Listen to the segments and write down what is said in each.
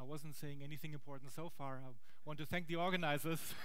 wasn't saying anything important so far. I want to thank the organizers.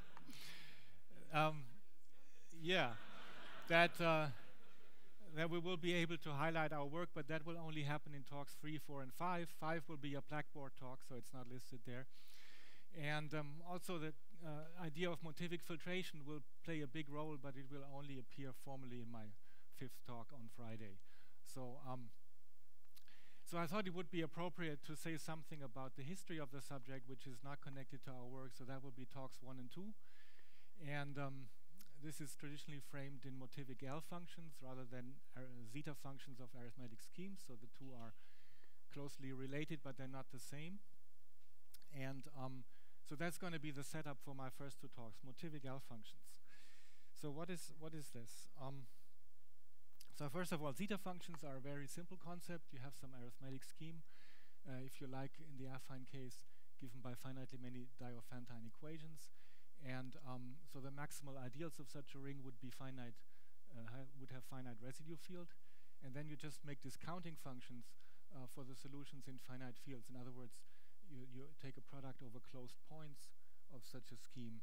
Yeah, that that we will be able to highlight our work, but that will only happen in talks 3, 4, and 5. 5 will be a Blackboard talk, so it's not listed there. And also the idea of motivic filtration will play a big role, but it will only appear formally in my 5th talk on Friday. So so I thought it would be appropriate to say something about the history of the subject, which is not connected to our work, so that will be talks 1 and 2. And this is traditionally framed in motivic L functions rather than zeta functions of arithmetic schemes, so the two are closely related, but they're not the same. And so that's going to be the setup for my first 2 talks, motivic L functions. So what is this? So first of all, zeta functions are a very simple concept. You have some arithmetic scheme, if you like, in the affine case, given by finitely many Diophantine equations. And so the maximal ideals of such a ring would be finite, would have finite residue field. And then you just make discounting functions for the solutions in finite fields. In other words, you take a product over closed points of such a scheme.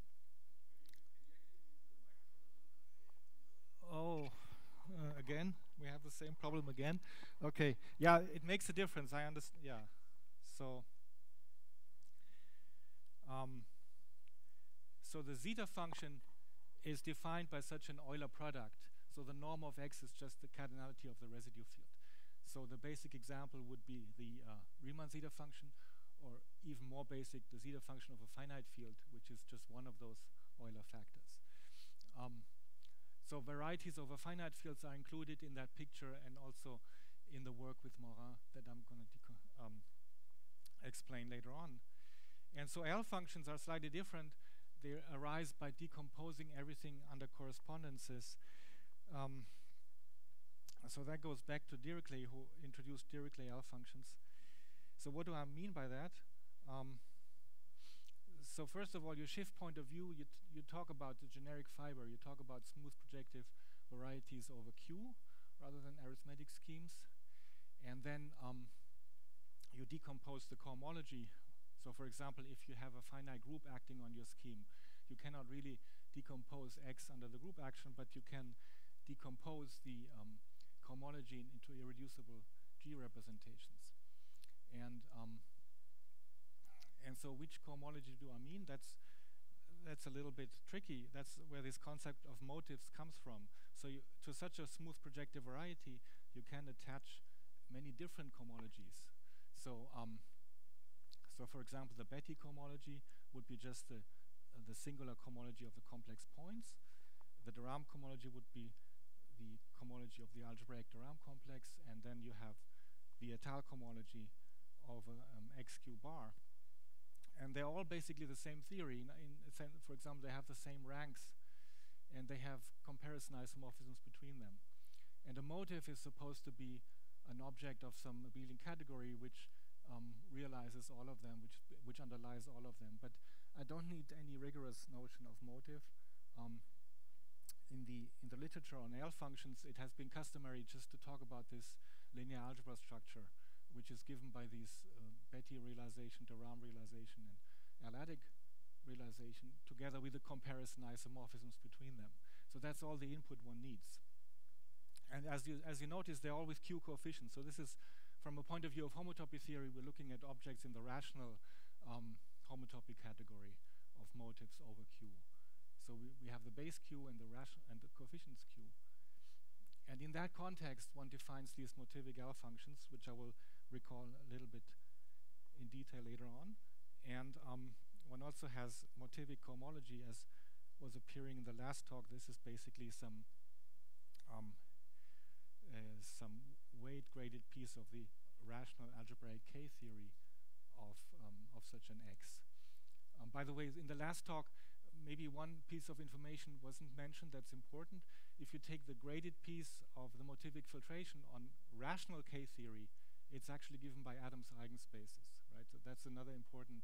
Oh, again, we have the same problem again. Okay, yeah, it makes a difference. I understand. Yeah, so so the zeta function is defined by such an Euler product. So the norm of x is just the cardinality of the residue field. So the basic example would be the Riemann zeta function, or even more basic, the zeta function of a finite field, which is just one of those Euler factors. So varieties over finite fields are included in that picture and also in the work with Morin that I'm going to explain later on. And so L functions are slightly different. They arise by decomposing everything under correspondences. So that goes back to Dirichlet, who introduced Dirichlet L functions. So what do I mean by that? So first of all, you shift point of view. You talk about the generic fiber. You talk about smooth projective varieties over Q rather than arithmetic schemes. And then you decompose the cohomology. So for example, if you have a finite group acting on your scheme, you cannot really decompose X under the group action, but you can decompose the cohomology into irreducible G representations. And so which cohomology do I mean? That's a little bit tricky. That's where this concept of motives comes from. So to such a smooth projective variety, you can attach many different cohomologies. So so for example, the Betti cohomology would be just the singular cohomology of the complex points. The de Rham cohomology would be the cohomology of the algebraic de Rham complex, and then you have the Étale cohomology over XQ bar. And they're all basically the same theory. For example, they have the same ranks, and they have comparison isomorphisms between them. And a motive is supposed to be an object of some abelian category which realizes all of them, which underlies all of them. But I don't need any rigorous notion of motive. In the literature on L functions, it has been customary just to talk about this linear algebra structure, which is given by these Betti realization, de Rham realization, and L-adic realization, together with the comparison isomorphisms between them. So that's all the input one needs. And as you notice, they're all with Q coefficients. So this is, from a point of view of homotopy theory, we're looking at objects in the rational homotopy category of motives over Q. So we have the base Q and the coefficients Q. And in that context, one defines these motivic L functions, which I will recall a little bit in detail later on. And one also has motivic cohomology, as was appearing in the last talk. This is basically some weight-graded piece of the rational algebraic K theory of such an X. By the way, in the last talk, maybe one piece of information wasn't mentioned that's important. If you take the graded piece of the motivic filtration on rational K theory, it's actually given by Adams eigenspaces, right? So that's another important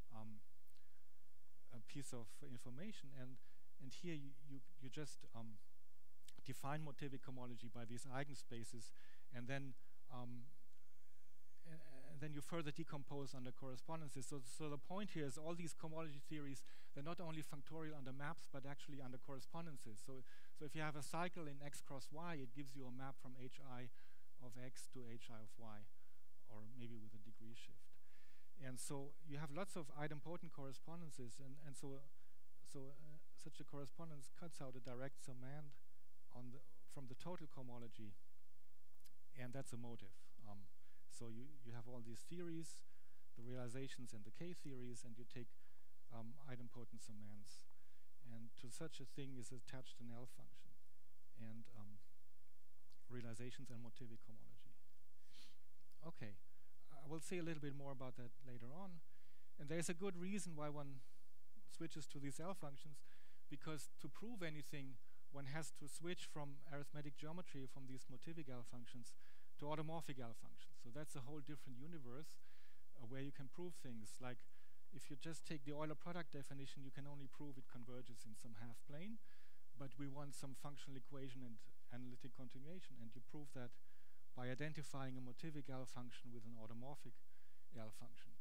piece of information. And here you just define motivic cohomology by these eigenspaces, and then then you further decompose under correspondences. So the point here is all these cohomology theories, they're not only functorial under maps, but actually under correspondences. So if you have a cycle in x cross y, it gives you a map from hi of x to hi of y, or maybe with a degree shift. And so you have lots of idempotent correspondences, and such a correspondence cuts out a direct summand from the total cohomology, and that's a motive. So you have all these theories, the realizations and the K-theories, and you take idempotent summands. And to such a thing is attached an L function, and realizations and motivic cohomology. Okay, I will say a little bit more about that later on. And there's a good reason why one switches to these L functions, because to prove anything, one has to switch from arithmetic geometry, from these motivic L functions, to automorphic L functions. So that's a whole different universe where you can prove things. Like if you just take the Euler product definition, you can only prove it converges in some half plane, but we want some functional equation and analytic continuation, and you prove that by identifying a motivic L function with an automorphic L function.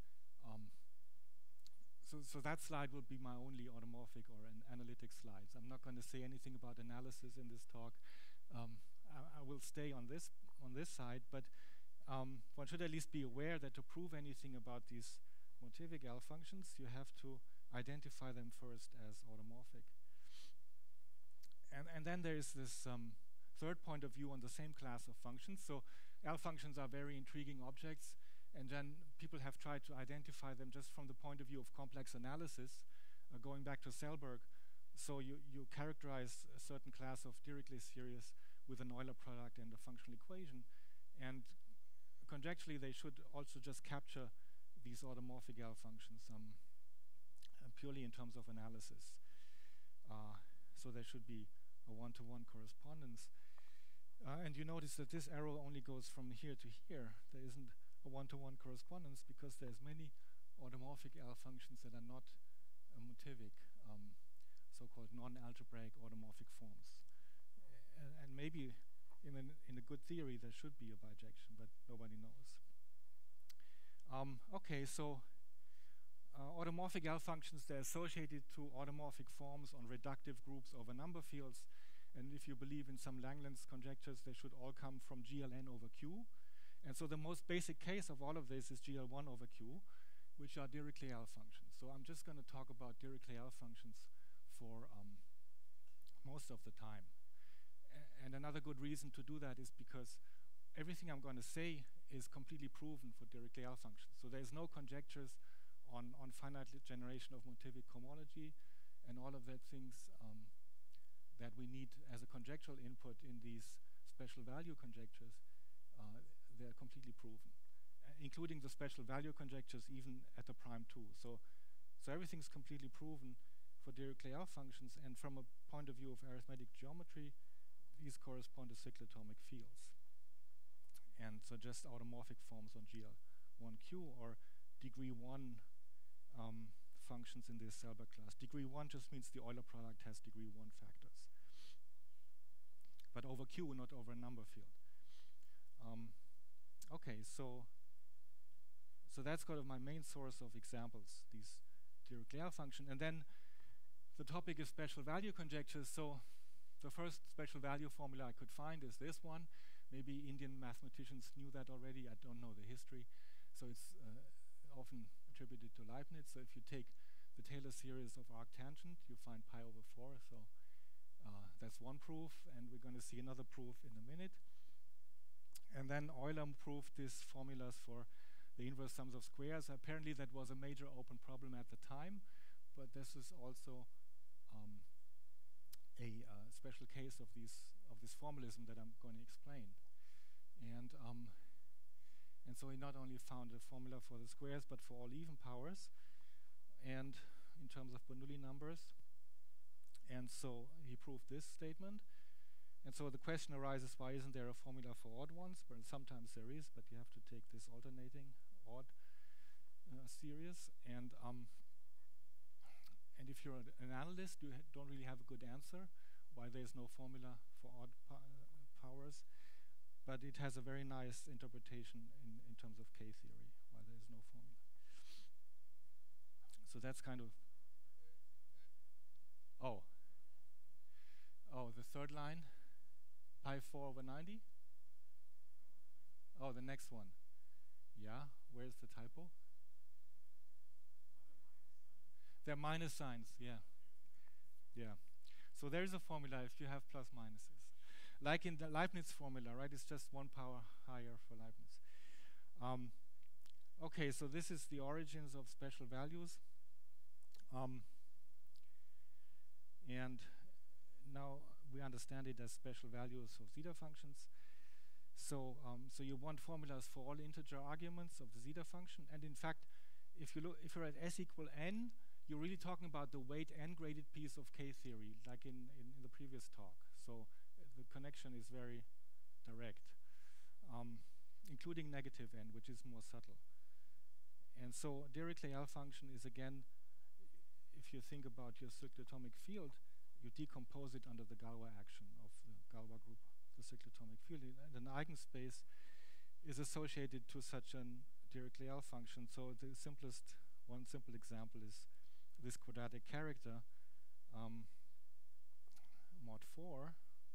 So that slide will be my only automorphic or an analytic slides. I'm not going to say anything about analysis in this talk. I will stay on this side, but one should at least be aware that to prove anything about these motivic L functions, you have to identify them first as automorphic. And then there is this third point of view on the same class of functions. So L functions are very intriguing objects, and then people have tried to identify them just from the point of view of complex analysis, going back to Selberg. So you characterize a certain class of Dirichlet series with an Euler product and a functional equation, and conjecturally they should also just capture these automorphic L functions purely in terms of analysis. So there should be a one-to-one correspondence. And you notice that this arrow only goes from here to here. There isn't a one-to-one correspondence because there's many automorphic L functions that are not motivic, so-called non-algebraic automorphic forms. And maybe in a good theory there should be a bijection, but nobody knows. Okay, so automorphic L functions, they're associated to automorphic forms on reductive groups over number fields. And if you believe in some Langlands conjectures, they should all come from GLN over Q. And so the most basic case of all of this is GL1 over Q, which are Dirichlet L functions. So I'm just going to talk about Dirichlet L functions for most of the time. And another good reason to do that is because everything I'm going to say is completely proven for Dirichlet L functions. So there's no conjectures on finite generation of motivic cohomology and all of that things that we need as a conjectural input in these special value conjectures. They're completely proven, including the special value conjectures even at the prime 2. So everything's completely proven for Dirichlet L functions, and from a point of view of arithmetic geometry, these correspond to cyclotomic fields. And so just automorphic forms on GL1Q or degree 1 functions in this Selberg class. Degree 1 just means the Euler product has degree 1 factors, but over Q, not over a number field. Okay, so that's kind of my main source of examples, these Dirichlet L function. And then the topic is special value conjectures. So the first special value formula I could find is this one. Maybe Indian mathematicians knew that already. I don't know the history. So it's often attributed to Leibniz. So if you take the Taylor series of arctangent, you find pi over 4. So that's one proof, and we're going to see another proof in a minute. And then Euler proved these formulas for the inverse sums of squares. Apparently that was a major open problem at the time, but this is also a special case of this formalism that I'm going to explain. And so he not only found a formula for the squares, but for all even powers, and in terms of Bernoulli numbers. And so he proved this statement. And so the question arises, why isn't there a formula for odd ones? Well, sometimes there is, but you have to take this alternating odd series. And if you're an analyst, you don't really have a good answer why there's no formula for odd powers. But it has a very nice interpretation in terms of K-theory, So that's kind of, oh, the third line, pi 4 over 90. Oh, the next one. Yeah, where's the typo? They're minus signs, yeah. Yeah. So there's a formula if you have plus minuses. Like in the Leibniz formula, right? It's just 1 power higher for Leibniz. Okay, so this is the origins of special values. And now we understand it as special values of zeta functions. So you want formulas for all integer arguments of the zeta function. And in fact, if you're at s equal n, you're really talking about the weight n-graded piece of K-theory, like in the previous talk. So the connection is very direct, including negative n, which is more subtle. And so Dirichlet-L function is, again, if you think about your cyclotomic field, you decompose it under the Galois action of the Galois group, the cyclotomic field. And an eigenspace is associated to such an Dirichlet-L function. So the one simple example is this quadratic character, mod 4.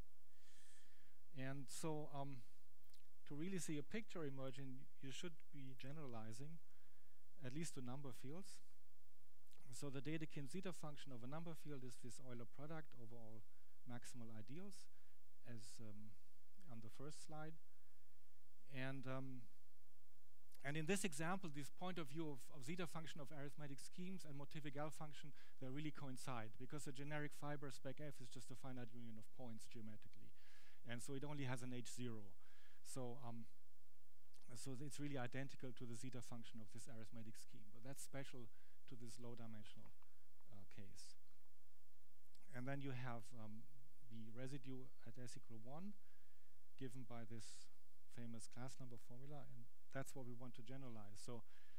And so to really see a picture emerging, you should be generalizing at least to number fields. So the Dedekind zeta function of a number field is this Euler product over all maximal ideals, as on the first slide. And in this example, this point of view of zeta function of arithmetic schemes and motivic L function, they really coincide, because the generic fiber spec F is just a finite union of points geometrically. And so it only has an H0. So it's really identical to the zeta function of this arithmetic scheme. But that's special to this low-dimensional case. And then you have the residue at s equal 1, given by this famous class number formula, and that's what we want to generalize. So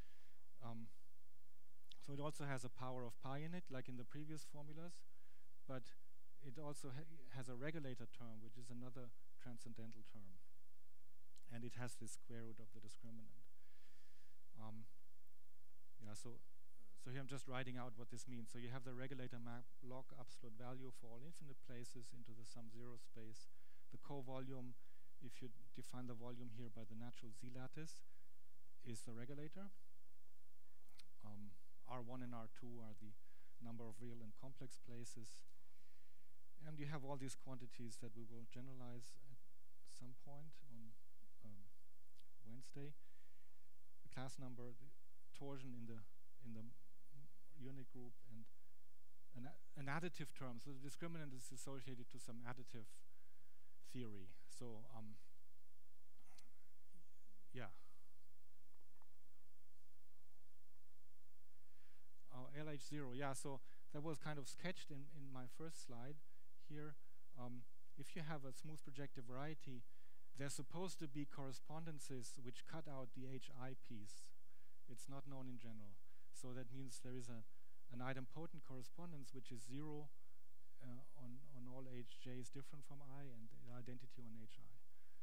it also has a power of pi in it, like in the previous formulas, but it also has a regulator term, which is another transcendental term. And it has this square root of the discriminant. So here I'm just writing out what this means. So you have the regulator map log absolute value for all infinite places into the sum zero space. The co-volume, if you define the volume here by the natural Z lattice, is the regulator. R1 and R2 are the number of real and complex places. And you have all these quantities that we will generalize at some point on Wednesday. The class number, the torsion in the unit group, and an additive term. So the discriminant is associated to some additive theory. So yeah. Oh, LH0, yeah, so that was kind of sketched in my first slide here. If you have a smooth projective variety, there's supposed to be correspondences which cut out the HI piece. It's not known in general. So that means there is an idempotent correspondence which is 0 on all HJs different from I, and identity on HI.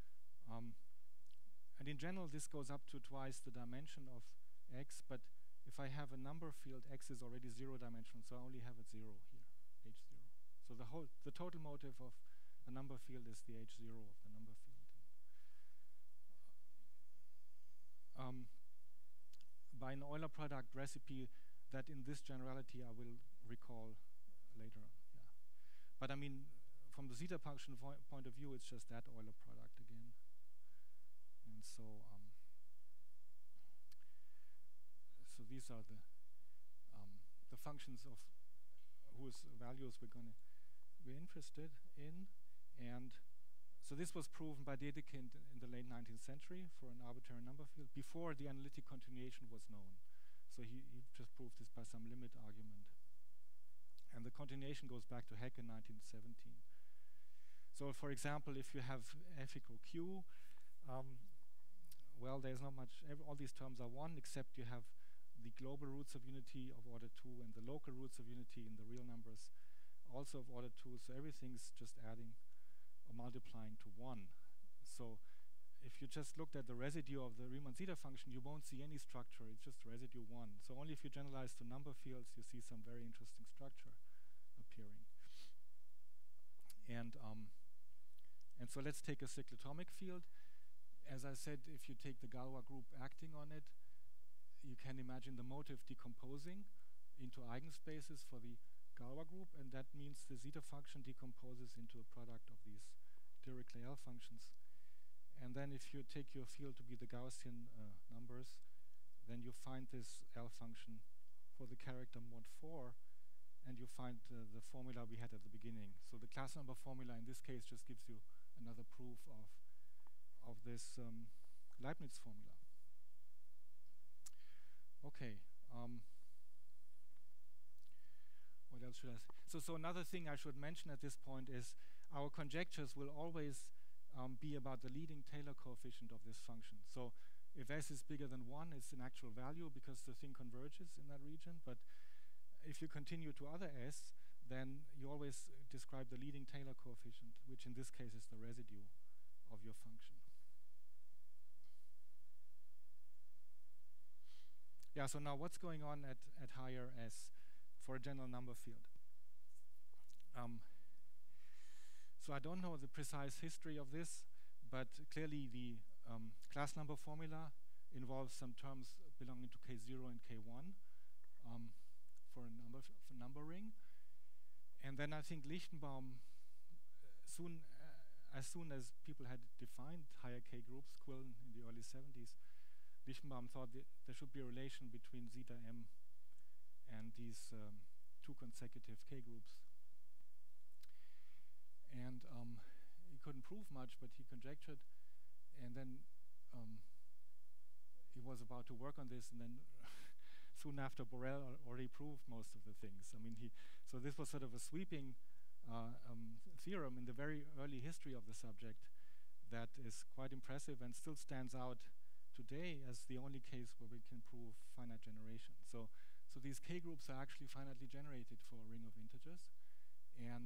And in general, this goes up to twice the dimension of X, but if I have a number field, X is already 0 dimensional, so I only have it 0 here, H0. So the total motive of a number field is the H0 of the number field. By an Euler product recipe that in this generality I will recall later on. Yeah. But I mean, from the zeta function point of view, it's just that Euler product again. And so these are the functions of whose values we're interested in. And so this was proven by Dedekind in the late 19th century for an arbitrary number field, before the analytic continuation was known. So he just proved this by some limit argument. And the continuation goes back to Heck in 1917. So for example, if you have F equal Q, well, there's not much, all these terms are 1, except you have the global roots of unity of order 2 and the local roots of unity in the real numbers also of order 2. So everything's just adding or multiplying to 1. So if you just looked at the residue of the Riemann zeta function, you won't see any structure. It's just residue 1. So only if you generalize to number fields, you see some very interesting structure appearing. And so let's take a cyclotomic field. As I said, if you take the Galois group acting on it, you can imagine the motive decomposing into eigenspaces for the Galois group, and that means the zeta function decomposes into a product of these Dirichlet functions. And then if you take your field to be the Gaussian numbers, then you find this L function for the character mod 4, and you find the formula we had at the beginning. So the class number formula in this case just gives you another proof of this Leibniz formula. Okay. What else should I say? So another thing I should mention at this point is our conjectures will always be about the leading Taylor coefficient of this function. So if S is bigger than 1, it's an actual value because the thing converges in that region. But if you continue to other S, then you always describe the leading Taylor coefficient, which in this case is the residue of your function. Yeah, so now what's going on at higher S for a general number field? So I don't know the precise history of this, but clearly the class number formula involves some terms belonging to K0 and K1 for a number ring. And then I think Lichtenbaum, as soon as people had defined higher K groups, Quillen in the early 70s, Lichtenbaum thought that there should be a relation between zeta m and these two consecutive K groups. And he couldn't prove much, but he conjectured, and then he was about to work on this, and then soon after Borel already proved most of the things. I mean, so this was sort of a sweeping theorem in the very early history of the subject that is quite impressive and still stands out today as the only case where we can prove finite generation. So these K groups are actually finitely generated for a ring of integers, and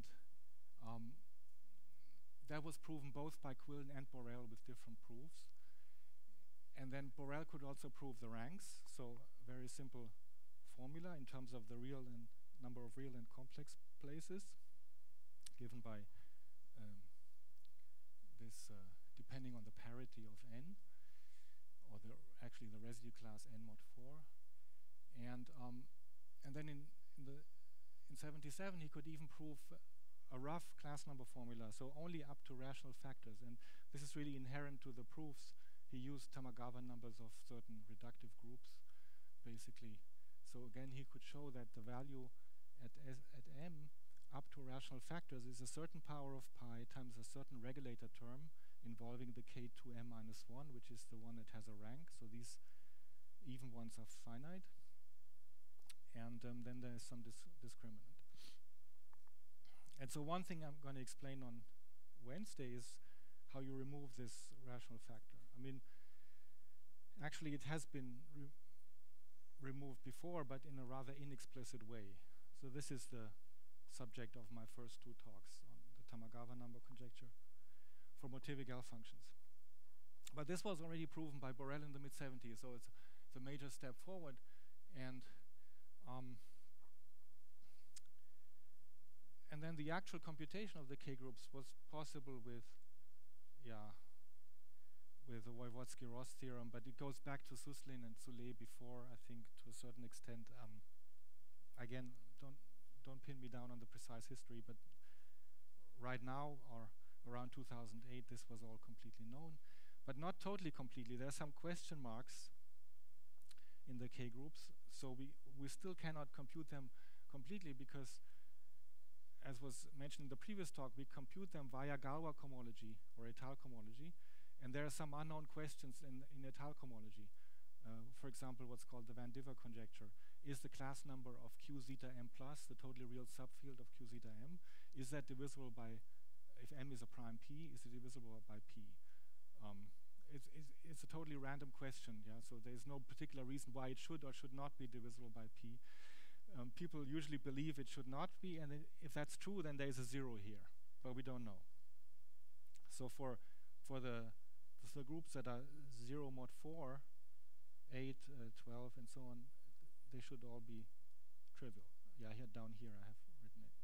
that was proven both by Quillen and Borel with different proofs. And then Borel could also prove the ranks, so a very simple formula in terms of the real and number of real and complex places, given by this depending on the parity of n, or actually the residue class n mod 4. And then in 77 he could even prove a rough class number formula, so only up to rational factors. And this is really inherent to the proofs. He used Tamagawa numbers of certain reductive groups, basically. So again, he could show that the value at m up to rational factors is a certain power of pi times a certain regulator term involving the k2m minus 1, which is the one that has a rank. So these even ones are finite. And then there is some discriminant. And so one thing I'm going to explain on Wednesday is how you remove this rational factor. I mean, actually it has been removed before, but in a rather inexplicit way. So this is the subject of my first two talks on the Tamagawa number conjecture for motivic L functions. But this was already proven by Borel in the mid-70s, so it's a major step forward. And then the actual computation of the K groups was possible with the Voevodsky-Ross theorem, but it goes back to Suslin and Soule before, I think, to a certain extent. Again, don't pin me down on the precise history, but right now, or around 2008, this was all completely known, but not totally completely. There are some question marks in the K groups, so we still cannot compute them completely because, as was mentioned in the previous talk, we compute them via Galois cohomology or étale cohomology, and there are some unknown questions in étale cohomology. For example, what's called the Van Diver conjecture. Is the class number of Q zeta m plus, the totally real subfield of Q zeta m, is that divisible by, if m is a prime p, is it divisible by p? It's a totally random question, yeah. So there's no particular reason why it should or should not be divisible by p. People usually believe it should not be, and if that's true, then there's a zero here, but we don't know. So for the the groups that are 0 mod 4, 8, 12, and so on, they should all be trivial. Yeah, here down here I have written it.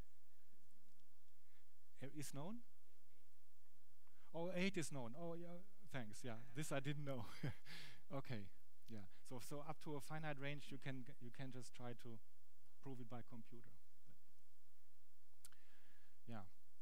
Yeah. Is known? Oh, 8 is known. Oh, yeah. Thanks. Yeah, this I didn't know. Okay. Yeah. So up to a finite range, you can just try to prove it by computer. Yeah.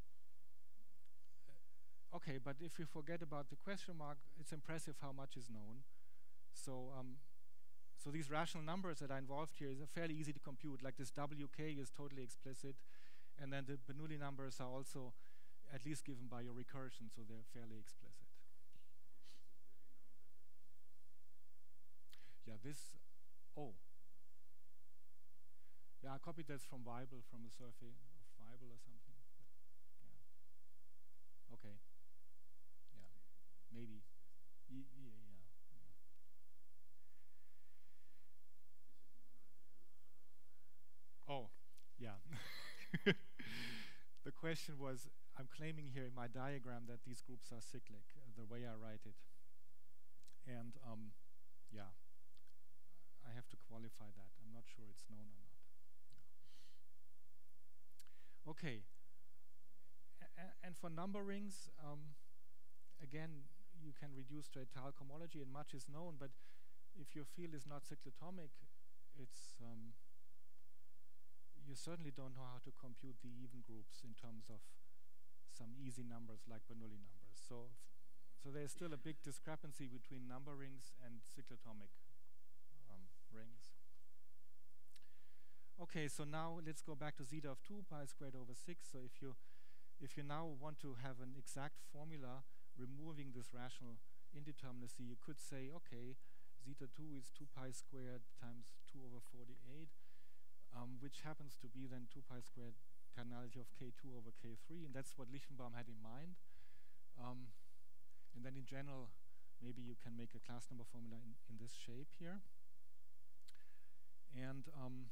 Okay, but if you forget about the question mark, it's impressive how much is known. So so these rational numbers that are involved here is fairly easy to compute. Like this WK is totally explicit, and then the Bernoulli numbers are also at least given by your recursion, so they're fairly explicit. Yeah, this. Oh. Yeah, I copied this from Weibel, from the survey of Weibel or something. But yeah. Okay. Yeah. Maybe. Yeah. Oh, yeah. The question was, I'm claiming here in my diagram that these groups are cyclic, the way I write it. And yeah, I have to qualify that. I'm not sure it's known or not. Yeah. Okay. And for number rings, again, you can reduce to étale cohomology, and much is known, but if your field is not cyclotomic, it's you certainly don't know how to compute the even groups in terms of some easy numbers like Bernoulli numbers. So there's still a big discrepancy between number rings and cyclotomic rings. Okay, so now let's go back to zeta of 2 pi squared over 6. So if you now want to have an exact formula removing this rational indeterminacy, you could say, okay, zeta 2 is 2 pi squared times 2 over 48. Which happens to be then 2 pi squared cardinality of K2 over K3, and that's what Lichtenbaum had in mind. And then in general, maybe you can make a class number formula in this shape here. And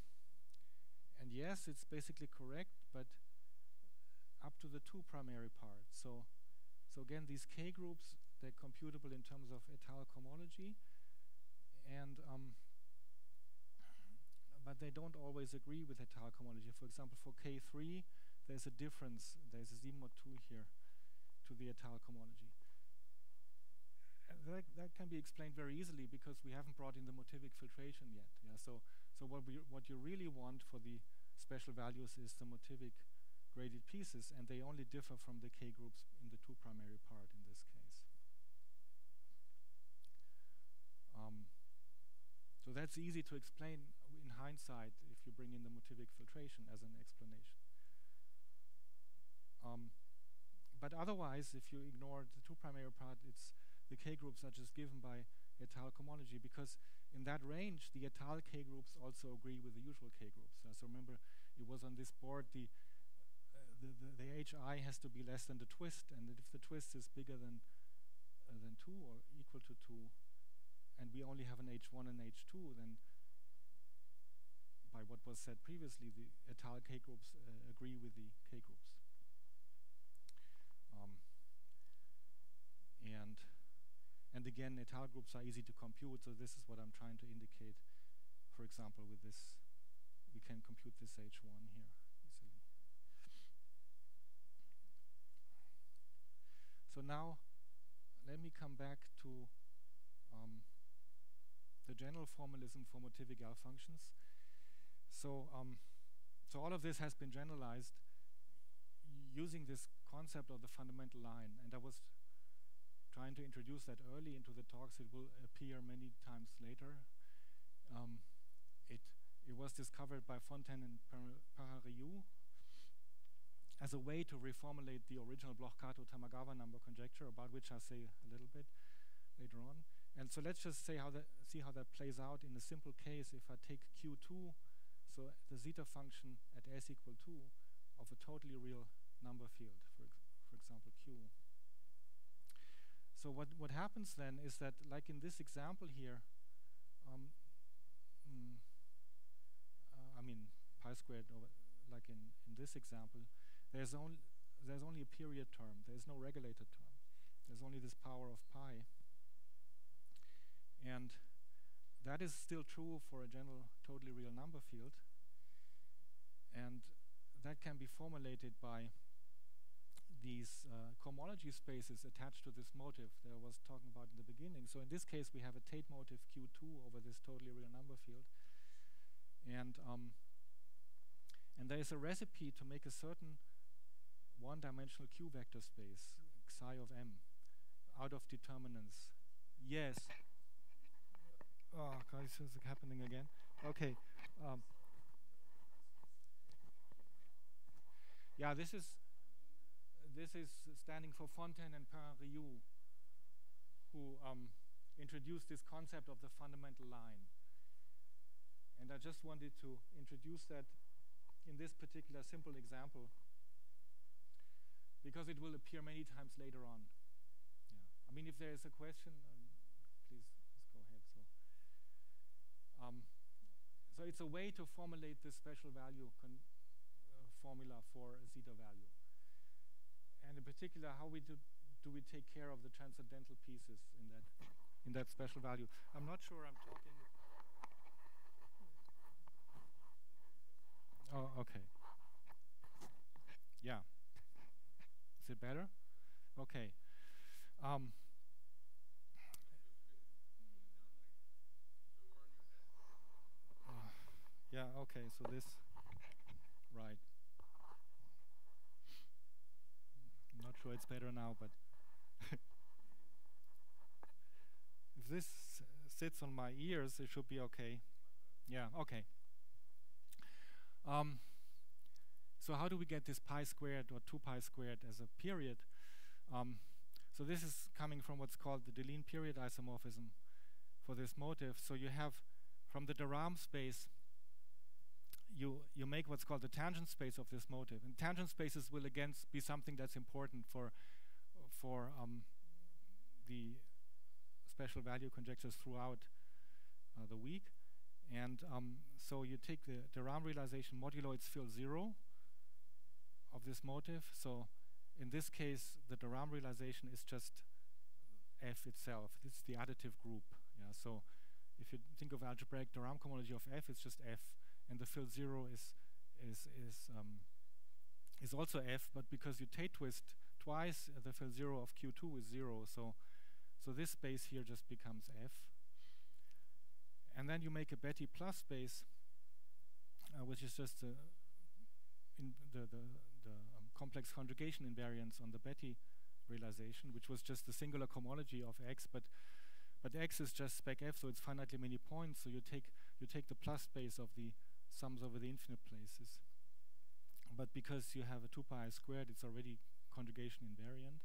yes, it's basically correct, but up to the 2 primary parts. So again, these K groups, they're computable in terms of étale cohomology, and but they don't always agree with étale cohomology. For example, for K3, there's a difference. There's a Z mod 2 here to the étale cohomology. That can be explained very easily because we haven't brought in the motivic filtration yet. Yeah. So what you really want for the special values is the motivic graded pieces, and they only differ from the K groups in the 2 primary part in this case. So that's easy to explain in hindsight if you bring in the motivic filtration as an explanation. But otherwise, if you ignore the 2 primary part, it's the K groups are just given by étale cohomology, because in that range, the étale K groups also agree with the usual K groups. So remember, it was on this board, the HI has to be less than the twist, and if the twist is bigger than 2 or equal to 2, and we only have an H1 and H2, then by what was said previously, the étale K groups agree with the K groups. And again, étale groups are easy to compute, so this is what I'm trying to indicate. For example, with this, we can compute this H1 here easily. So now, let me come back to the general formalism for motivic L functions. So all of this has been generalized using this concept of the fundamental line, and I was trying to introduce that early into the talks. It will appear many times later. It was discovered by Fontaine and Parariou as a way to reformulate the original Bloch-Kato-Tamagawa number conjecture, about which I'll say a little bit later on. And so let's just see how that plays out in a simple case. If I take Q2, so the zeta function at S equal 2 of a totally real number field, for example, Q. So what happens then is that, like in this example here, I mean pi squared over, like in this example, there's only a period term. There's no regulated term. There's only this power of pi. And that is still true for a general totally real number field. And that can be formulated by these cohomology spaces attached to this motive that I was talking about in the beginning. So in this case, we have a Tate motive Q2 over this totally real number field. And there is a recipe to make a certain one-dimensional Q vector space, psi of M, out of determinants. Yes. Oh, God, this is happening again. Okay. Yeah, this is standing for Fontaine and Perrin-Riou, who introduced this concept of the fundamental line. And I just wanted to introduce that in this particular simple example, because it will appear many times later on. Yeah. I mean, if there is a question, please go ahead. So it's a way to formulate this special value formula for a zeta value. And in particular, how do we take care of the transcendental pieces in that special value? I'm not sure I'm talking. Oh, okay. Yeah. Is it better? Okay. Yeah, okay, so this, right. I'm not sure it's better now, but if this sits on my ears, it should be okay. Yeah, okay. So how do we get this pi squared or 2 pi squared as a period? So this is coming from what's called the Deligne period isomorphism for this motive. So you have, from the de Rham space, you make what's called the tangent space of this motive. And tangent spaces will again be something that's important for the special value conjectures throughout the week. And so you take the de Rham realization modulo its fill 0 of this motive. So in this case, the de Rham realization is just F itself. This is the additive group. Yeah. So if you think of algebraic de Rham cohomology of F, it's just F, and the fill 0 is also F. But because you Tate twist twice, the fill 0 of Q2 is 0. So this space here just becomes F. And then you make a Betti plus space, which is just the complex conjugation invariance on the Betti realization, which was just the singular cohomology of X, but X is just spec F, so it's finitely many points. So you take the plus space of the sums over the infinite places. But because you have a 2 pi squared, it's already conjugation invariant.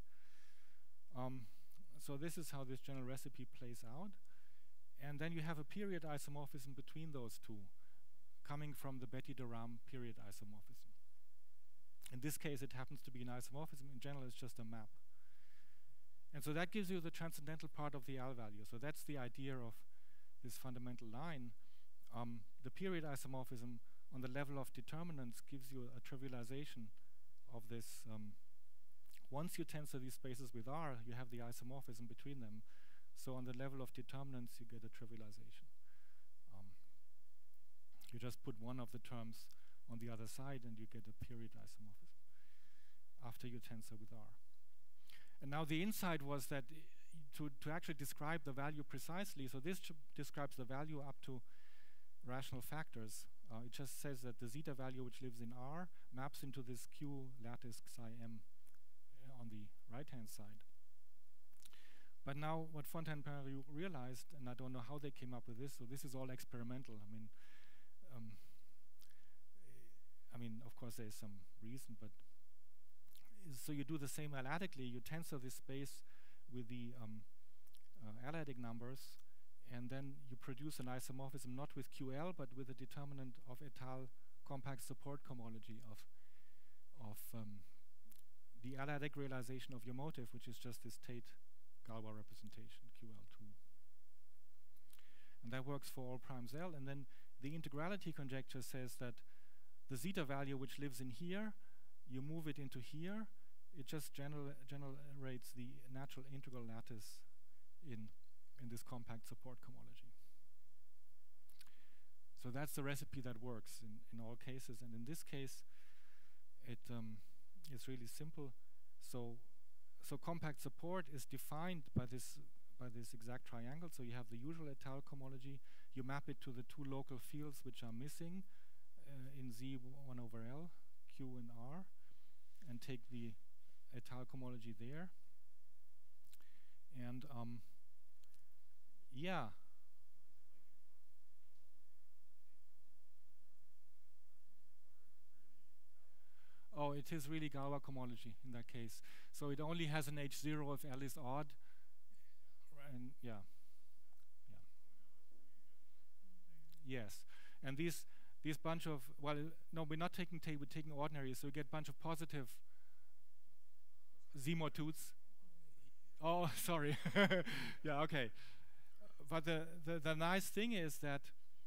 So this is how this general recipe plays out. And then you have a period isomorphism between those two, coming from the Betti de Rham period isomorphism. In this case, it happens to be an isomorphism. In general, it's just a map. And so that gives you the transcendental part of the L value. So that's the idea of this fundamental line. The period isomorphism on the level of determinants gives you a trivialization of this. Once you tensor these spaces with R, you have the isomorphism between them. So on the level of determinants, you get a trivialization. You just put one of the terms on the other side, and you get a period isomorphism after you tensor with R. And now the insight was that to actually describe the value precisely, so this describes the value up to rational factors. It just says that the zeta value which lives in R maps into this Q lattice psi M on the right-hand side. But now what Fontaine and Perrin-Riou realized, and I don't know how they came up with this, so this is all experimental. I mean, of course there is some reason, but so you do the same analytically. You tensor this space with the analytic numbers, and then you produce an isomorphism not with QL, but with a determinant of étale compact support cohomology of the analytic realization of your motive, which is just this Tate-Galois representation, QL2. And that works for all primes L. And then the integrality conjecture says that the zeta value which lives in here, you move it into here. it just generates the natural integral lattice in this compact support cohomology. So that's the recipe that works in all cases, and in this case, it's really simple. So compact support is defined by this exact triangle. So you have the usual étale cohomology. You map it to the two local fields which are missing in Z1 over L, Q and R, and take the étale cohomology there. And yeah. Oh, it is really Galois cohomology in that case. So it only has an H0 if L is odd. And yeah. Yes. And these bunch of, well, no, we're not taking T, we're taking ordinary, so you get a bunch of positive Z mod 2s. Oh, sorry. Yeah, okay. But the nice thing is that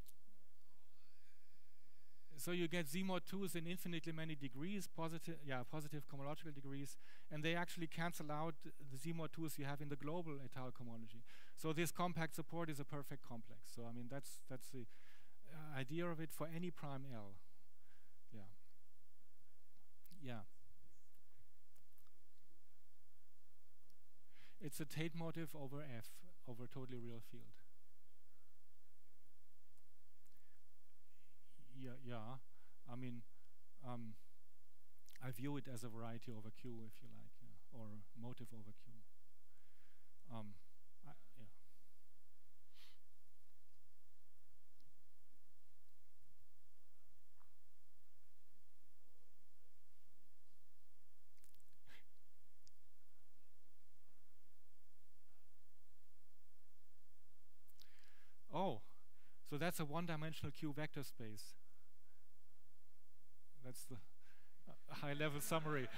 so you get Z mod 2s in infinitely many degrees, positive cohomological degrees, and they actually cancel out the Z mod 2s you have in the global étale cohomology. So this compact support is a perfect complex. So I mean that's the idea of it for any prime L. Yeah. Yeah. It's a Tate motive over F over a totally real field. Yeah. I mean, I view it as a variety over Q, if you like, yeah, or motive over Q. Yeah. Oh, so that's a one-dimensional Q vector space. That's the high-level summary.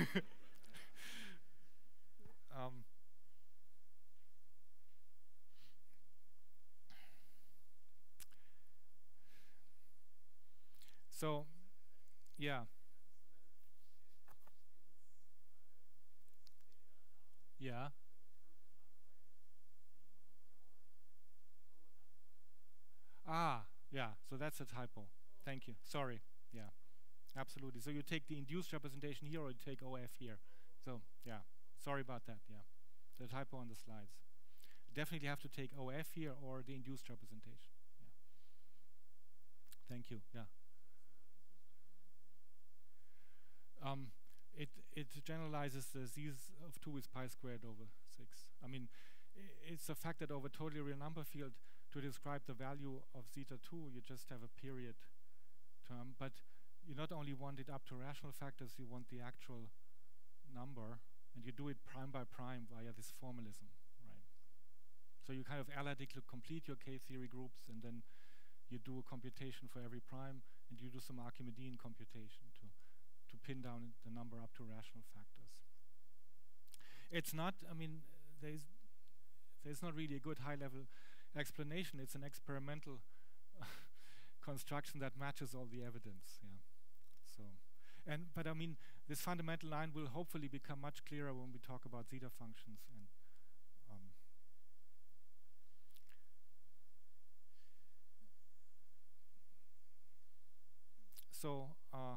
So, yeah. Yeah. Ah, yeah. So that's a typo. Thank you. Sorry. Yeah. Absolutely. So you take the induced representation here, or you take OF here. So yeah, sorry about that. Yeah, the typo on the slides. Definitely have to take OF here or the induced representation. Yeah. Thank you. Yeah. It generalizes the z's of 2 is pi squared over 6. I mean, it's a fact that over a totally real number field, to describe the value of zeta 2, you just have a period term, but you not only want it up to rational factors, you want the actual number, and you do it prime by prime via this formalism, right? So you kind of analytically complete your K-theory groups, and then you do a computation for every prime, and you do some Archimedean computation to pin down the number up to rational factors. It's not, I mean, there's not really a good high-level explanation. It's an experimental construction that matches all the evidence, yeah. So, but I mean, this fundamental line will hopefully become much clearer when we talk about zeta functions. And so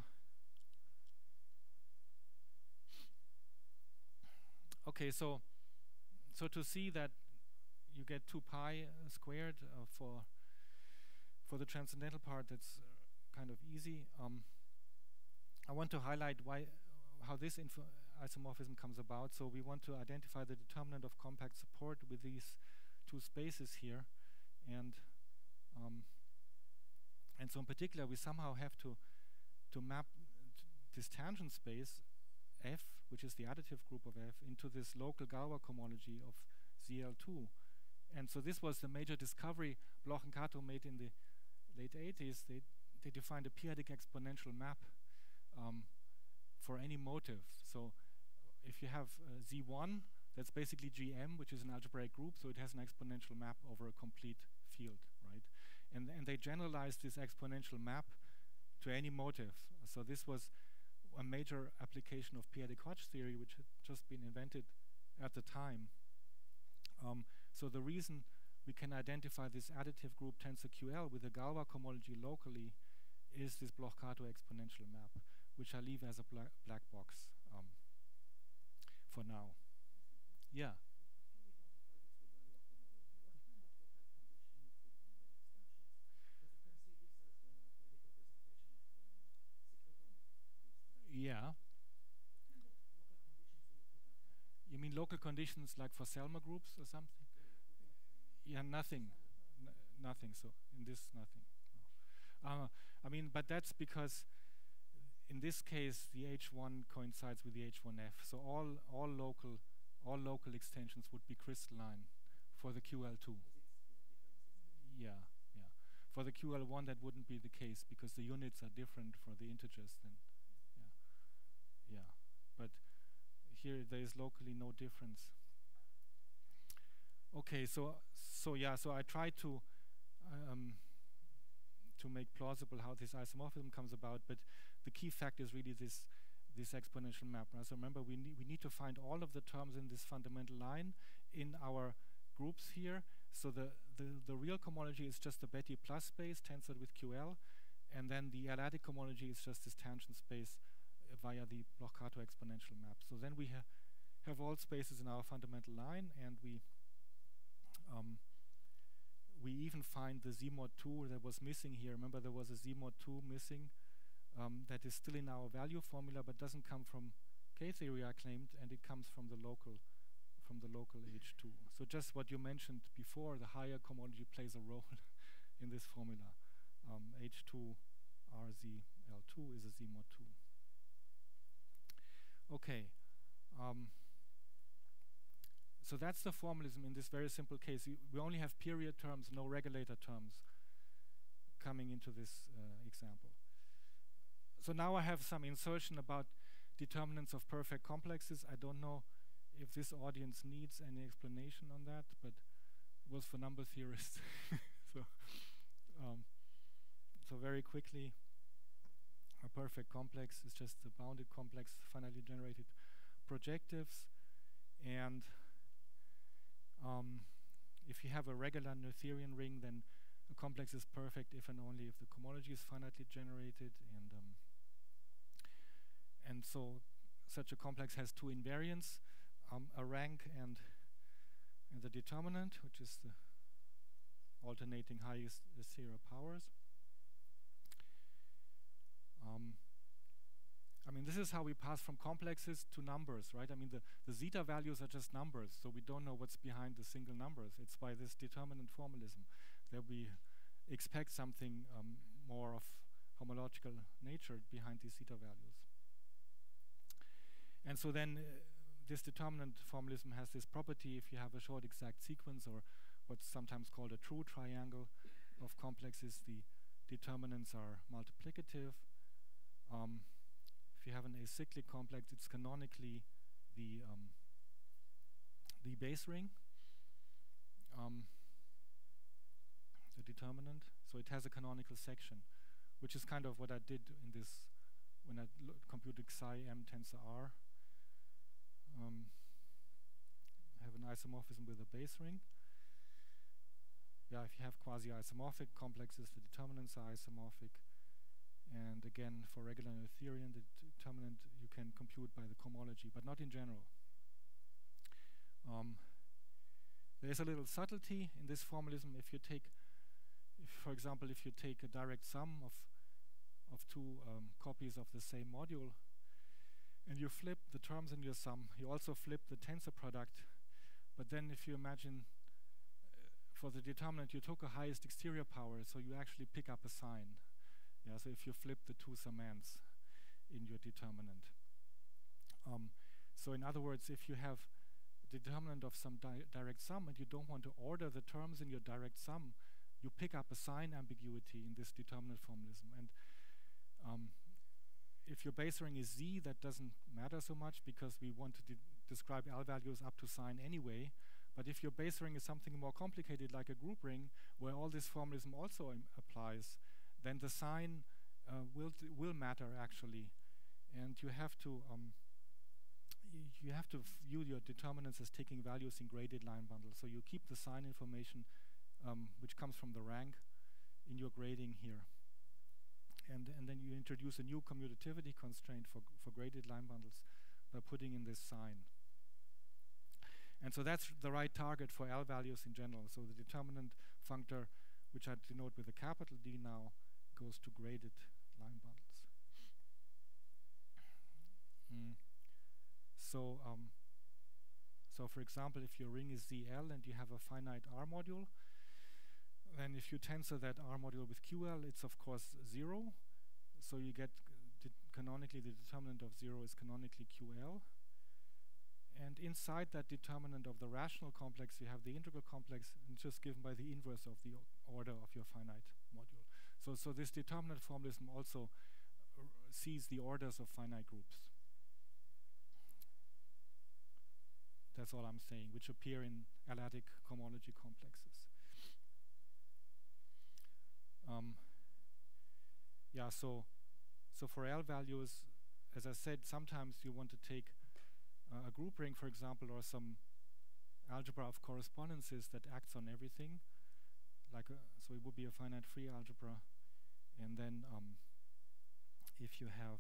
okay, so to see that you get 2 pi squared for the transcendental part, that's kind of easy. I want to highlight how this isomorphism comes about. So we want to identify the determinant of compact support with these 2 spaces here, and so in particular we somehow have to map this tangent space F, which is the additive group of F, into this local Galois cohomology of ZL2. And so this was the major discovery Bloch and Kato made in the late 80s. They defined a p-adic exponential map for any motive. So if you have Z1, that's basically GM, which is an algebraic group, so it has an exponential map over a complete field, right? And they generalized this exponential map to any motive. So this was a major application of p-adic Hodge theory, which had just been invented at the time. So the reason we can identify this additive group tensor QL with a Galois cohomology locally is this Bloch-Kato exponential map, which I leave as a black box for now. Yeah. Yeah. You mean local conditions like for Selmer groups or something? Yeah, nothing. Nothing. So in this, nothing. No. I mean, but that's because in this case the H1 coincides with the H1F. So all local extensions would be crystalline for the QL2. Yeah, yeah. For the QL1 that wouldn't be the case because the units are different for the integers then. Yeah. Yeah. But here there is locally no difference. Okay, so I try to make plausible how this isomorphism comes about, but the key fact is really this exponential map. Right? So remember, we need to find all of the terms in this fundamental line in our groups here. So the real cohomology is just the Betti plus space tensored with QL, and then the L-adic cohomology is just this tangent space via the Bloch-Kato exponential map. So then we have all spaces in our fundamental line, and we even find the Z mod 2 that was missing here. Remember, there was a Z mod 2 missing that is still in our value formula, but doesn't come from K-theory, I claimed, and it comes from the local H2. So just what you mentioned before, the higher cohomology plays a role in this formula. H2 RZL2 is a Z mod 2. Okay. So that's the formalism in this very simple case. We only have period terms, no regulator terms coming into this example. So now I have some insertion about determinants of perfect complexes. I don't know if this audience needs any explanation on that, but it was for number theorists. So very quickly, a perfect complex is just a bounded complex, finitely generated projectives, and if you have a regular Noetherian ring, then a complex is perfect if and only if the cohomology is finitely generated, and so such a complex has two invariants, a rank and the determinant, which is the alternating highest zero powers. I mean, this is how we pass from complexes to numbers, right? I mean, the zeta values are just numbers, so we don't know what's behind the single numbers. It's by this determinant formalism that we expect something more of homological nature behind these zeta values. And so then this determinant formalism has this property: if you have a short exact sequence, or what's sometimes called a true triangle of complexes, the determinants are multiplicative. If you have an acyclic complex, it's canonically the base ring, the determinant. So it has a canonical section, which is kind of what I did in this when I computed psi m tensor R. I have an isomorphism with a base ring. Yeah, if you have quasi-isomorphic complexes, the determinants are isomorphic. And again, for regular Noetherian, the determinant you can compute by the cohomology, but not in general. There's a little subtlety in this formalism. If you take, for example, if you take a direct sum of two copies of the same module, and you flip the terms in your sum, you also flip the tensor product. But then if you imagine for the determinant, you took a highest exterior power, so you actually pick up a sign. Yeah, so if you flip the two summands in your determinant. So in other words, if you have the determinant of some direct sum and you don't want to order the terms in your direct sum, you pick up a sign ambiguity in this determinant formalism. And if your base ring is Z, that doesn't matter so much because we want to describe L values up to sign anyway. But if your base ring is something more complicated, like a group ring, where all this formalism also applies, then the sign will matter actually. and you have to view your determinants as taking values in graded line bundles. So you keep the sign information which comes from the rank in your grading here. And then you introduce a new commutativity constraint for graded line bundles by putting in this sign. And so that's the right target for L values in general. So the determinant functor, which I denote with a capital D now, goes to graded line bundles. So for example, if your ring is ZL and you have a finite R module, then if you tensor that R module with QL, it's of course 0. So you get canonically the determinant of 0 is canonically QL. And inside that determinant of the rational complex, you have the integral complex, and just given by the inverse of the order of your finite module. So this determinant formalism also sees the orders of finite groups. That's all I'm saying, which appear in L-adic cohomology complexes. So for L values, as I said, sometimes you want to take a group ring, for example, or some algebra of correspondences that acts on everything. So it would be a finite free algebra. And then if you have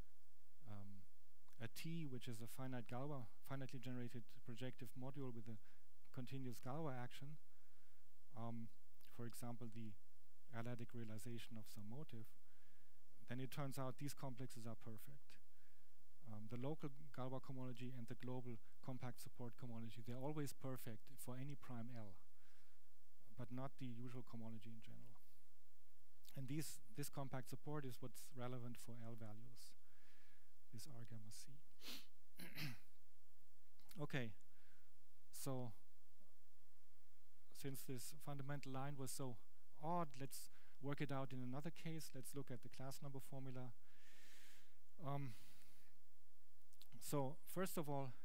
a T, which is a finitely generated projective module with a continuous Galois action, for example, the L-adic realization of some motive, then it turns out these complexes are perfect. The local Galois cohomology and the global compact support cohomology, they're always perfect for any prime L, but not the usual cohomology in general. And this compact support is what's relevant for L values, this R gamma C. Okay, so since this fundamental line was so odd, let's work it out in another case. Let's look at the class number formula. So first of all,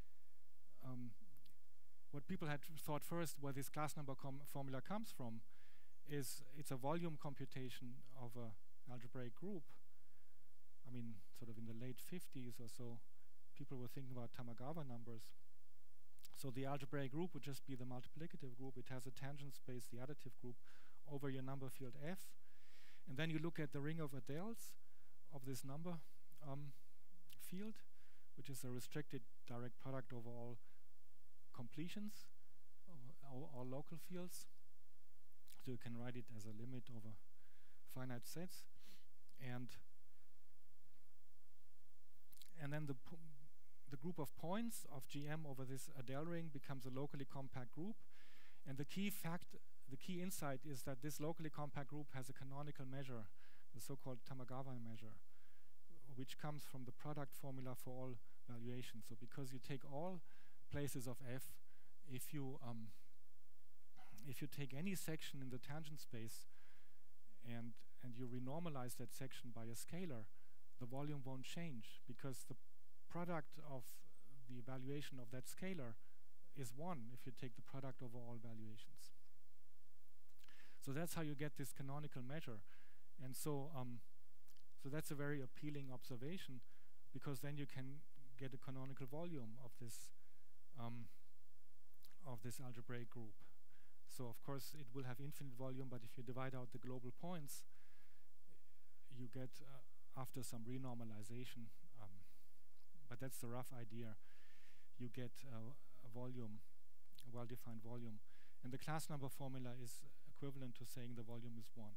what people had thought first, where this class number formula comes from, is it's a volume computation of a algebraic group. I mean, sort of in the late 50s or so, people were thinking about Tamagawa numbers. So the algebraic group would just be the multiplicative group. It has a tangent space, the additive group, over your number field F. And then you look at the ring of Adels of this number field, which is a restricted direct product over all completions, all local fields. So you can write it as a limit over finite sets. And then the group of points of GM over this Adel ring becomes a locally compact group. And the key insight is that this locally compact group has a canonical measure, the so-called Tamagawa measure, which comes from the product formula for all valuations. So because you take all places of F, if you take any section in the tangent space and you renormalize that section by a scalar, the volume won't change, because the product of the evaluation of that scalar is 1 if you take the product over all valuations. So that's how you get this canonical measure. And so that's a very appealing observation, because then you can get a canonical volume of this algebraic group. So of course it will have infinite volume, but if you divide out the global points, you get after some renormalization, but that's the rough idea, you get a volume, a well-defined volume. And the class number formula is equivalent to saying the volume is 1.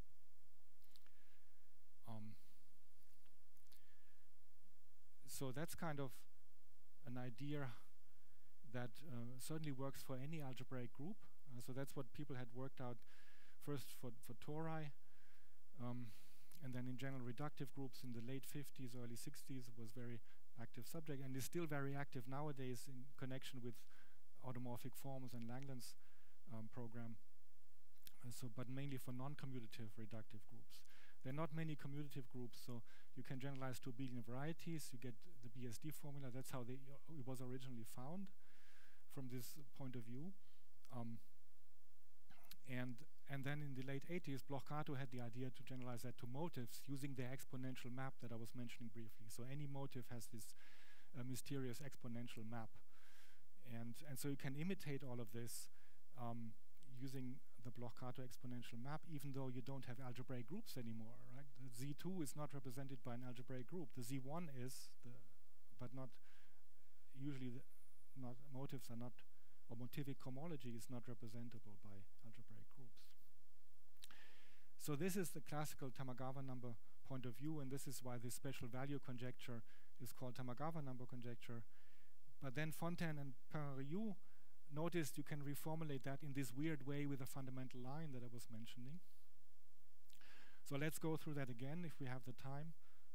So that's kind of an idea that certainly works for any algebraic group. So that's what people had worked out first for tori, and then in general reductive groups in the late 50s, early 60s was very active subject, and is still very active nowadays in connection with automorphic forms and Langland's program. But mainly for non-commutative reductive groups. There are not many commutative groups, so you can generalize to abelian varieties. You get the BSD formula. That's how it was originally found from this point of view. And then in the late 80s, Bloch-Kato had the idea to generalize that to motifs using the exponential map that I was mentioning briefly. So any motif has this mysterious exponential map. And so you can imitate all of this using the Bloch-Kato exponential map, even though you don't have algebraic groups anymore, right? The Z2 is not represented by an algebraic group. The Z1 is, but not usually. Not motifs are not, or motivic cohomology is not representable by algebraic groups. So this is the classical Tamagawa number point of view, and this is why this special value conjecture is called Tamagawa number conjecture. But then Fontaine and Perrin-Riou noticed you can reformulate that in this weird way with a fundamental line that I was mentioning. So let's go through that again if we have the time.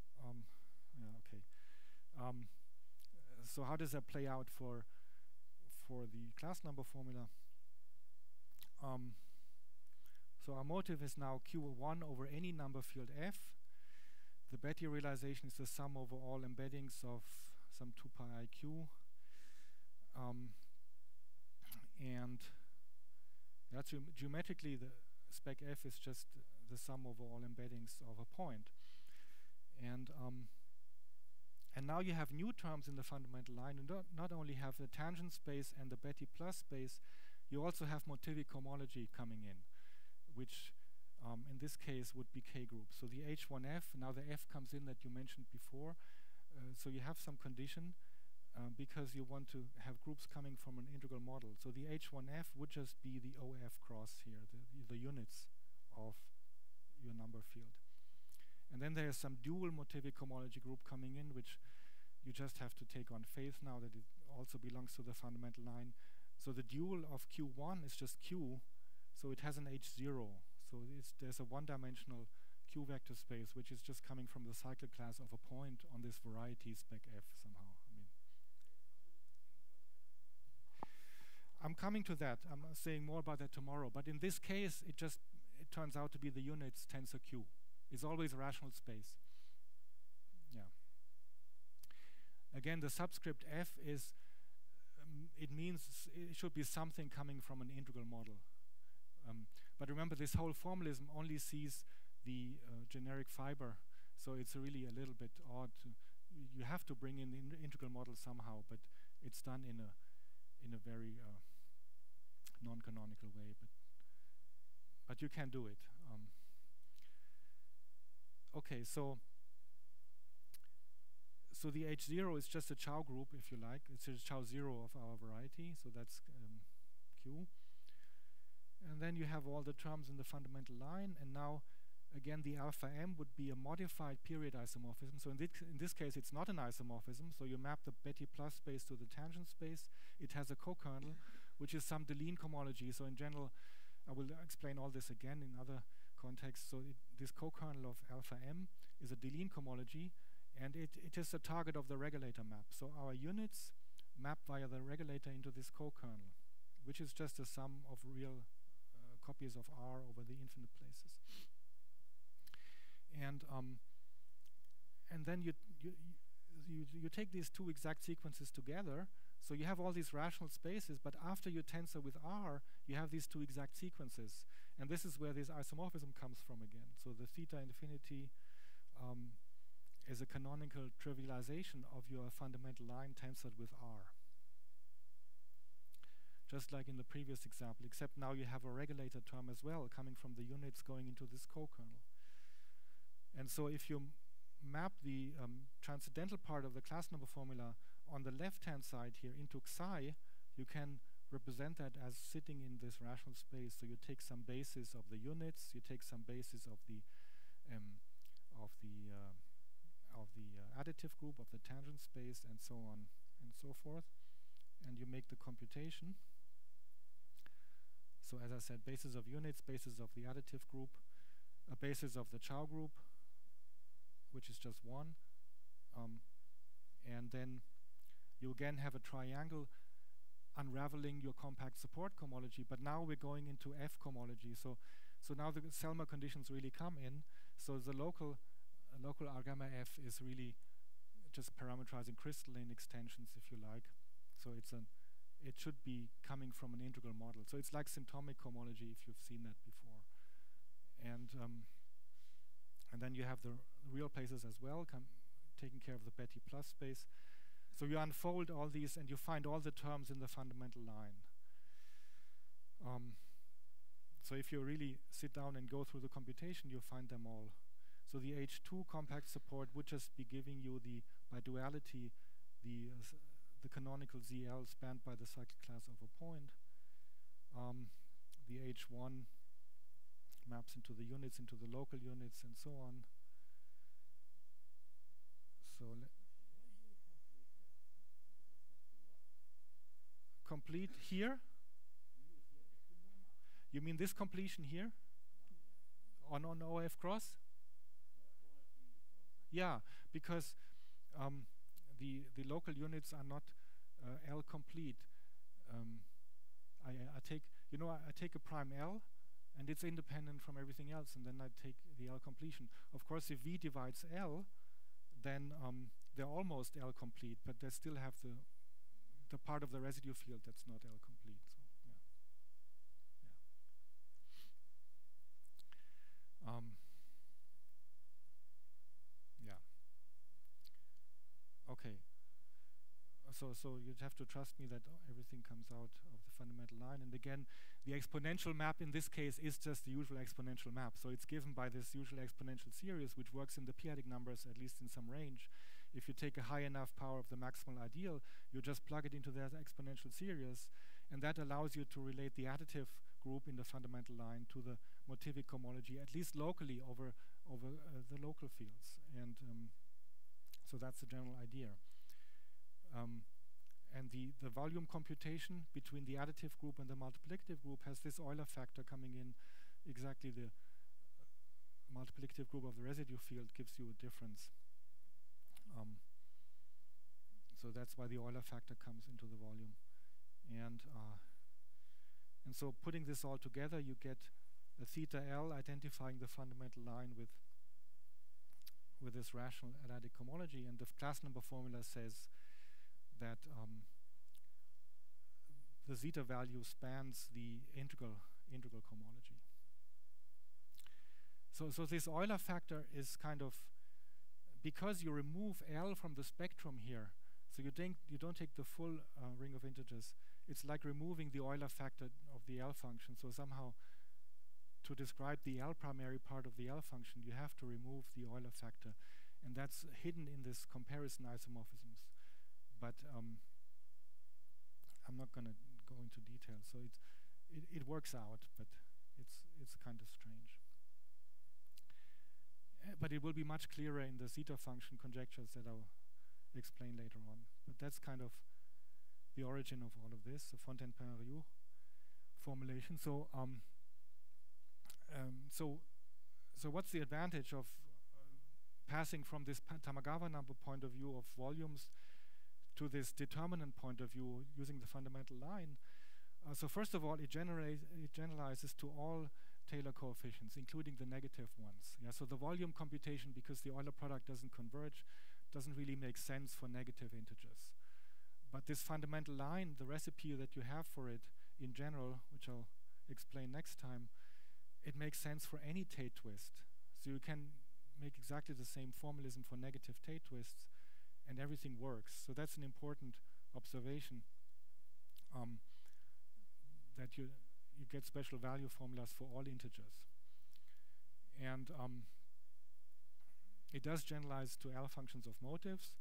So how does that play out for the class number formula? So our motive is now Q1 over any number field F. The Betti realization is the sum over all embeddings of some 2 pi IQ. And that's geometrically the spec F is just the sum over all embeddings of a point. And now you have new terms in the fundamental line. You not only have the tangent space and the Betti plus space, you also have motivic cohomology coming in, which in this case would be K groups. So the H1F, now the F comes in that you mentioned before. So you have some condition because you want to have groups coming from an integral model. So the H1F would just be the OF cross here, the units of your number field. And then there's some dual motivic cohomology group coming in, which you just have to take on faith now that it also belongs to the fundamental line. So the dual of Q1 is just Q, so it has an H0. So there's a one-dimensional Q vector space, which is just coming from the cycle class of a point on this variety spec F somehow. I'm coming to that. I'm saying more about that tomorrow. But in this case, it turns out to be the units tensor Q. It's always a rational space. Yeah. Again, the subscript F is, it means it should be something coming from an integral model. But remember, this whole formalism only sees the generic fiber, so it's really a little bit odd. You have to bring in the integral model somehow, but it's done in a very non-canonical way. But you can do it. Okay, so the H0 is just a Chow group, if you like. It's a Chow zero of our variety, so that's Q. And then you have all the terms in the fundamental line, and now again the alpha M would be a modified period isomorphism. So in this case it's not an isomorphism, so you map the Betti plus space to the tangent space. It has a co-kernel, which is some Deligne cohomology. So in general, I will explain all this again in other contexts. So this co-kernel of alpha M is a Deligne cohomology, and it is the target of the regulator map. So our units map via the regulator into this co-kernel, which is just a sum of real copies of R over the infinite places. And then you take these two exact sequences together. So you have all these rational spaces, but after you tensor with R, you have these two exact sequences. And this is where this isomorphism comes from again. So the theta infinity is a canonical trivialization of your fundamental line tensored with R. Just like in the previous example, except now you have a regulator term as well coming from the units going into this co-kernel. And so if you map the transcendental part of the class number formula on the left-hand side here into Xi, you can represent that as sitting in this rational space. So you take some basis of the units, you take some basis of the additive group of the tangent space, and so on and so forth, and you make the computation. So as I said, basis of units, basis of the additive group, a basis of the Chow group, which is just one, and then you again have a triangle unraveling your compact support cohomology, but now we're going into F cohomology. So now the Selmer conditions really come in. So the local R gamma F is really just parameterizing crystalline extensions, if you like. So it should be coming from an integral model. So it's like symptomic cohomology, if you've seen that before. and then you have the real places as well, taking care of the Betti plus space. So you unfold all these and you find all the terms in the fundamental line. So if you really sit down and go through the computation, you find them all. So the H2 compact support would just be giving you by duality, the canonical ZL spanned by the cyclic class of a point. The H1 maps into the units, into the local units, and so on. So complete here? You mean this completion here? On OF cross? Yeah, because the local units are not L complete. I take a prime L, and it's independent from everything else, and then I take the L completion. Of course, if V divides L, then they're almost L complete, but they still have the part of the residue field that's not L complete. So yeah. Okay. So you'd have to trust me that everything comes out of the fundamental line. And again, the exponential map in this case is just the usual exponential map. So it's given by this usual exponential series, which works in the p-adic numbers, at least in some range. If you take a high enough power of the maximal ideal, you just plug it into that exponential series, and that allows you to relate the additive group in the fundamental line to the motivic cohomology, at least locally over the local fields. And so that's the general idea. And the volume computation between the additive group and the multiplicative group has this Euler factor coming in. Exactly the multiplicative group of the residue field gives you a difference. So that's why the Euler factor comes into the volume. And so putting this all together, you get a theta L identifying the fundamental line with this rational adiabatic cohomology. And the class number formula says that the zeta value spans the integral cohomology. So this Euler factor is kind of, because you remove L from the spectrum here, so you don't take the full ring of integers, it's like removing the Euler factor of the L function. So somehow, to describe the L primary part of the L function, you have to remove the Euler factor, and that's hidden in this comparison isomorphisms. But I'm not going to go into detail. So it works out, but it's kind of strange. But it will be much clearer in the zeta function conjectures that I'll explain later on. But that's kind of the origin of all of this, the Fontaine-Penriou formulation. So so what's the advantage of passing from this Tamagawa number point of view of volumes to this determinant point of view using the fundamental line? So first of all, it generalizes to all Taylor coefficients, including the negative ones. Yeah, so the volume computation, because the Euler product doesn't converge, doesn't really make sense for negative integers. But this fundamental line, the recipe that you have for it in general, which I'll explain next time, it makes sense for any Tate twist. So you can make exactly the same formalism for negative Tate twists, and everything works. So that's an important observation, that you get special value formulas for all integers. And it does generalize to L functions of motives,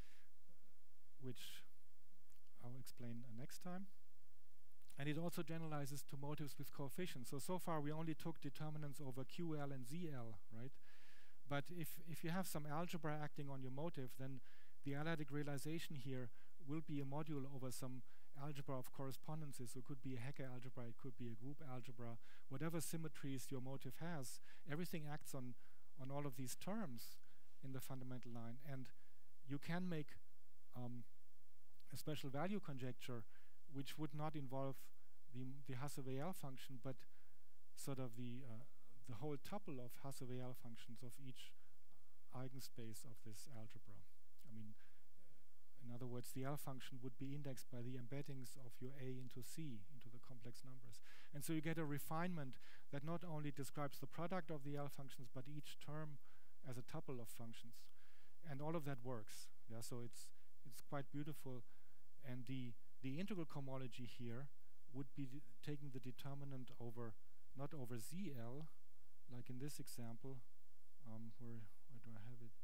which I'll explain next time. And it also generalizes to motives with coefficients. So far we only took determinants over QL and ZL, right? But if you have some algebra acting on your motive, then the adiabatic realization here will be a module over some algebra of correspondences. So it could be a Hecke algebra, it could be a group algebra, whatever symmetries your motive has, everything acts on all of these terms in the fundamental line. And you can make a special value conjecture which would not involve the Hasse-Weil function, but sort of the whole tuple of Hasse-Weil functions of each eigenspace of this algebra. I mean, in other words, the L function would be indexed by the embeddings of your A into C, into the complex numbers. And so you get a refinement that not only describes the product of the L functions, but each term as a tuple of functions. And all of that works. Yeah, so it's quite beautiful. And the integral cohomology here would be taking the determinant over, not over ZL, like in this example, where do I have it?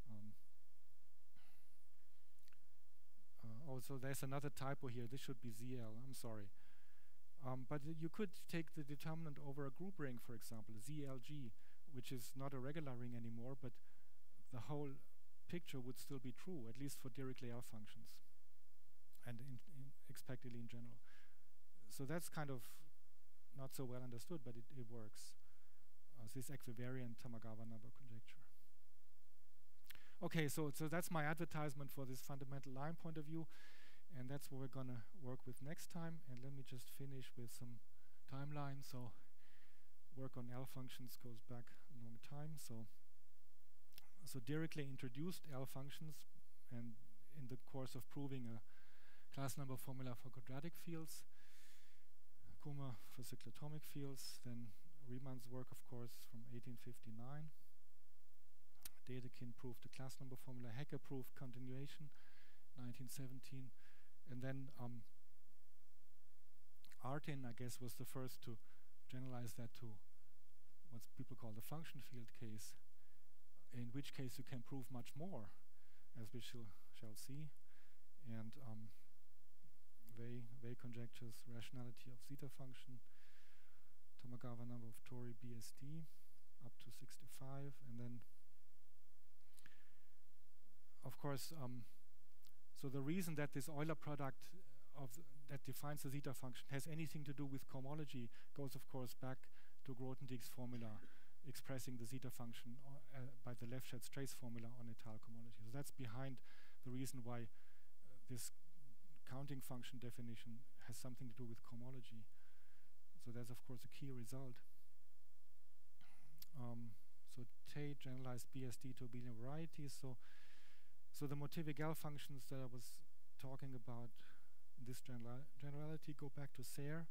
Oh, so there's another typo here. This should be ZL. I'm sorry. But you could take the determinant over a group ring, for example, ZLG, which is not a regular ring anymore, but the whole picture would still be true, at least for Dirichlet L functions, and expectedly in general. So that's kind of not so well understood, but it works. This equivariant Tamagawa number conjecture. Okay, so that's my advertisement for this fundamental line point of view, and that's what we're gonna work with next time. And let me just finish with some timeline. So work on L functions goes back a long time. So Dirichlet introduced L functions, and in the course of proving a class number formula for quadratic fields, Kummer for cyclotomic fields, then Riemann's work, of course, from 1859. Dedekind proved the class number formula. Hecker proved continuation, 1917. And then Artin, I guess, was the first to generalize that to what people call the function field case, in which case you can prove much more, as we shall see. And Weil conjectures rationality of zeta function, Tamagawa number of Tori BSD up to 65, and then of course so the reason that this Euler product that defines the zeta function has anything to do with cohomology goes of course back to Grothendieck's formula expressing the zeta function by the Lefschetz-Trace formula on étale cohomology. So that's behind the reason why this counting function definition has something to do with cohomology. So that's of course a key result. So Tate generalized BSD to abelian varieties. So the motivic L functions that I was talking about in this generality go back to Serre.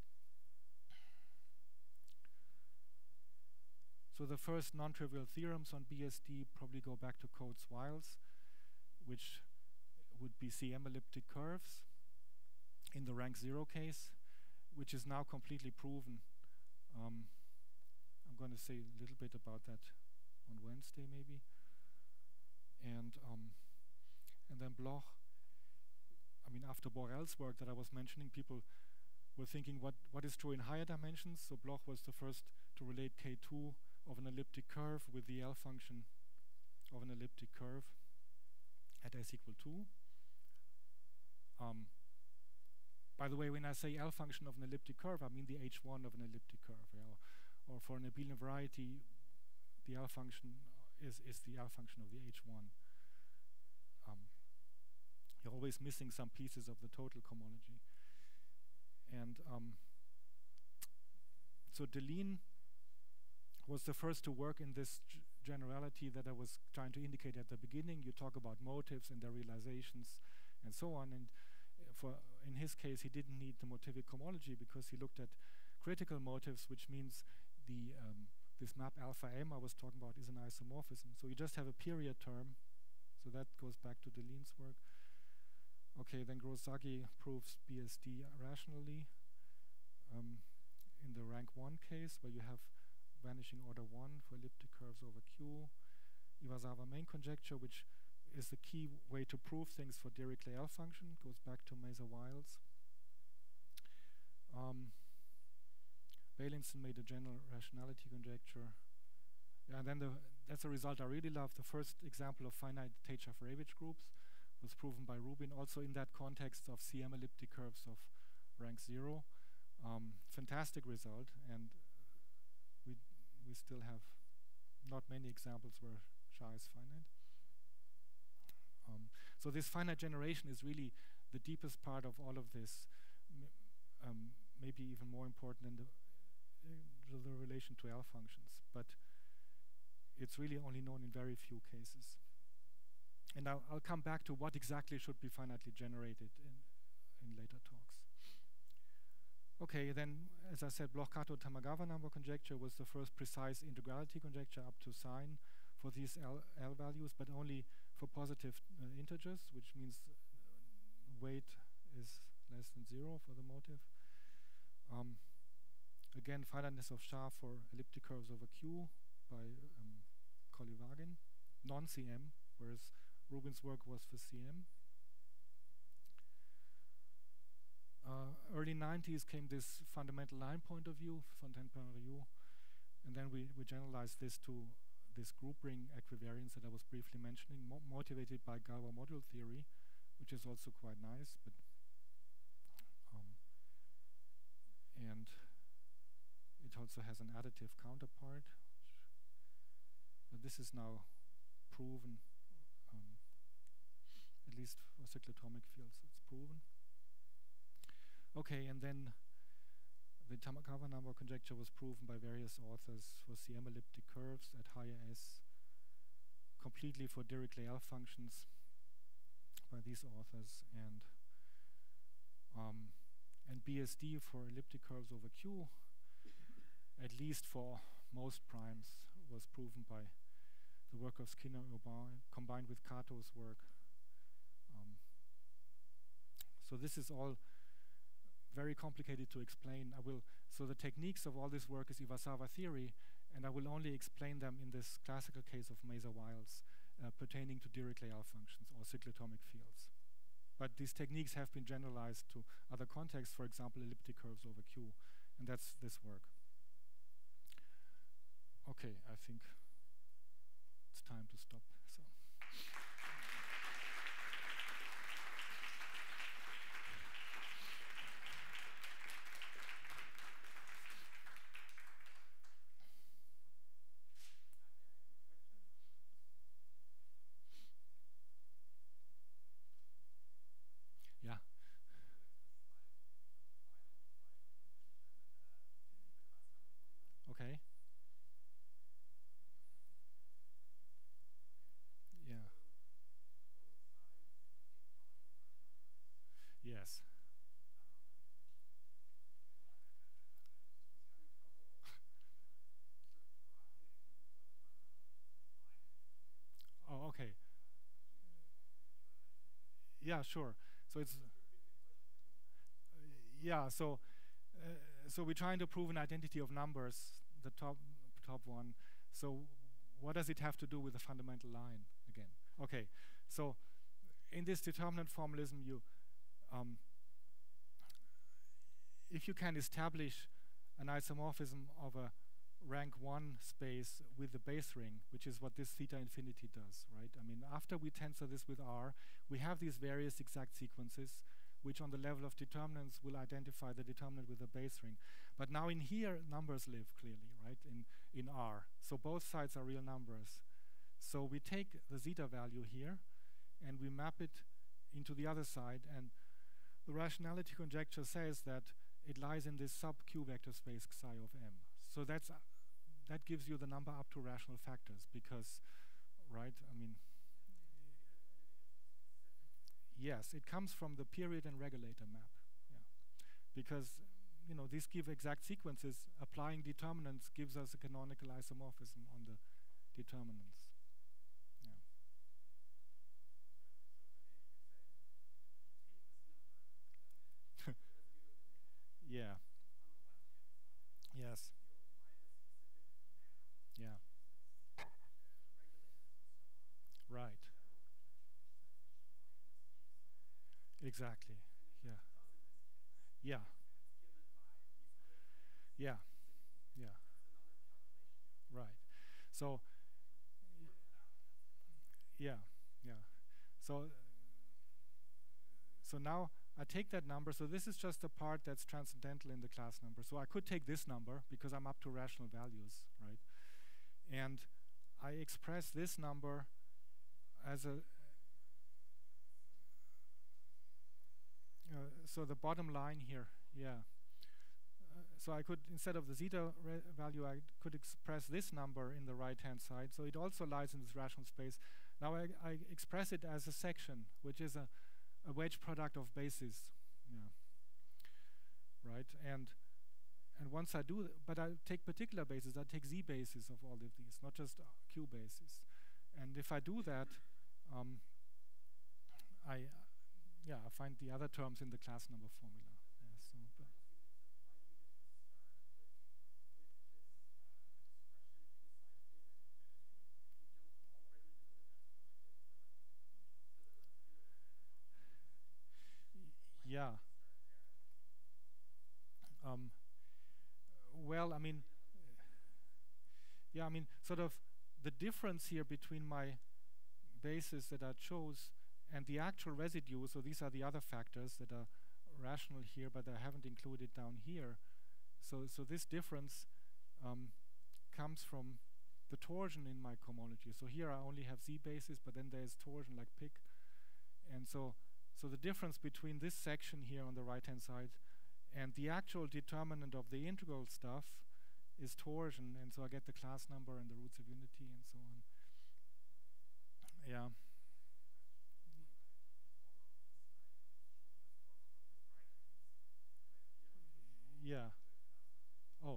So the first non-trivial theorems on BSD probably go back to Coates-Wiles, which would be CM elliptic curves in the rank 0 case, which is now completely proven. I'm going to say a little bit about that on Wednesday maybe. And then Bloch, I mean, after Borel's work that I was mentioning, people were thinking what is true in higher dimensions. So Bloch was the first to relate K2 of an elliptic curve with the L function of an elliptic curve at s equal 2. By the way, when I say L function of an elliptic curve, I mean the H1 of an elliptic curve. Yeah? Or for an abelian variety, the L function is the L function of the H1. You're always missing some pieces of the total cohomology. And so Deligne was the first to work in this generality that I was trying to indicate at the beginning. You talk about motives and their realizations and so on. And in his case, he didn't need the motivic cohomology because he looked at critical motives, which means this map alpha M I was talking about is an isomorphism. So you just have a period term. So that goes back to Deligne's work. Okay, then Grosz-Zagy proves BSD rationally in the rank 1 case, where you have vanishing order 1 for elliptic curves over Q. Iwasawa main conjecture, which is the key way to prove things for Dirichlet L function, goes back to Maser-Wiles. Bailinson made a general rationality conjecture. Yeah, and then that's a result I really love. The first example of finite Tate-Shafarevich groups was proven by Rubin, also in that context of CM elliptic curves of rank 0. Fantastic result, and we still have not many examples where SHA is finite. So this finite generation is really the deepest part of all of this, maybe even more important in the relation to L functions, but it's really only known in very few cases. And I'll come back to what exactly should be finitely generated in later talks. Okay, then, as I said, Bloch-Kato-Tamagawa number conjecture was the first precise integrality conjecture up to sign for these L values, but only for positive integers, which means weight is less than 0 for the motive. Again, finiteness of Shah for elliptic curves over Q by Kolyvagin, non-CM, whereas Rubin's work was for CM. Early 90s came this fundamental line point of view, Fontaine-Penriou, and then we generalized this to this group ring equivariance that I was briefly mentioning, motivated by Galois module theory, which is also quite nice, but and it also has an additive counterpart. But this is now proven, at least for cyclotomic fields, it's proven. Okay, and then the Tamagawa number conjecture was proven by various authors for CM elliptic curves at higher S, completely for Dirichlet functions by these authors, and BSD for elliptic curves over Q, at least for most primes, was proven by the work of Skinner-Urbain combined with Kato's work. So this is all very complicated to explain. So the techniques of all this work is Iwasawa theory, and I will only explain them in this classical case of Maser-Wiles pertaining to Dirichlet functions or cyclotomic fields. But these techniques have been generalized to other contexts, for example, elliptic curves over Q, and that's this work. Okay, I think it's time to stop. So. Yeah. Okay. Yeah. Yes. Oh, okay. Yeah, sure. So it's yeah. So we're trying to prove an identity of numbers. The top one. So what does it have to do with the fundamental line again? Okay. So in this determinant formalism, if you can establish an isomorphism of a rank 1 space with the base ring, which is what this theta infinity does, right? I mean, after we tensor this with R, we have these various exact sequences which on the level of determinants will identify the determinant with the base ring. But now in here, numbers live clearly, right, in R. So both sides are real numbers. So we take the zeta value here and we map it into the other side, and the rationality conjecture says that it lies in this sub-Q vector space psi of M. So that gives you the number up to rational factors because, right, I mean, yes, it comes from the period and regulator map, yeah. Because, you know, these give exact sequences. Applying determinants gives us a canonical isomorphism on the determinants. Yeah. Yeah. Yes. Yeah. Right. Exactly. Yeah. Yeah. Yeah. Yeah. Right. So yeah. Yeah. So now I take that number. So this is just the part that's transcendental in the class number. So I could take this number because I'm up to rational values, right? And I express this number as a so the bottom line here, yeah. So I could, instead of the zeta value, I could express this number in the right-hand side. So it also lies in this rational space. Now I express it as a section, which is a wedge product of bases. Yeah. right? And once I do, but I take particular bases. I take Z bases of all of these, not just Q bases. And if I do that, I find the other terms in the class number formula. Yeah, so, but yeah. Well, I mean, yeah, I mean, sort of the difference here between my basis that I chose and the actual residue, so these are the other factors that are rational here, but I haven't included down here. So this difference comes from the torsion in my cohomology. So here I only have Z basis, but then there's torsion like PIC. And so the difference between this section here on the right-hand side and the actual determinant of the integral stuff is torsion, and so I get the class number and the roots of unity and so on. Yeah. Yeah. Oh.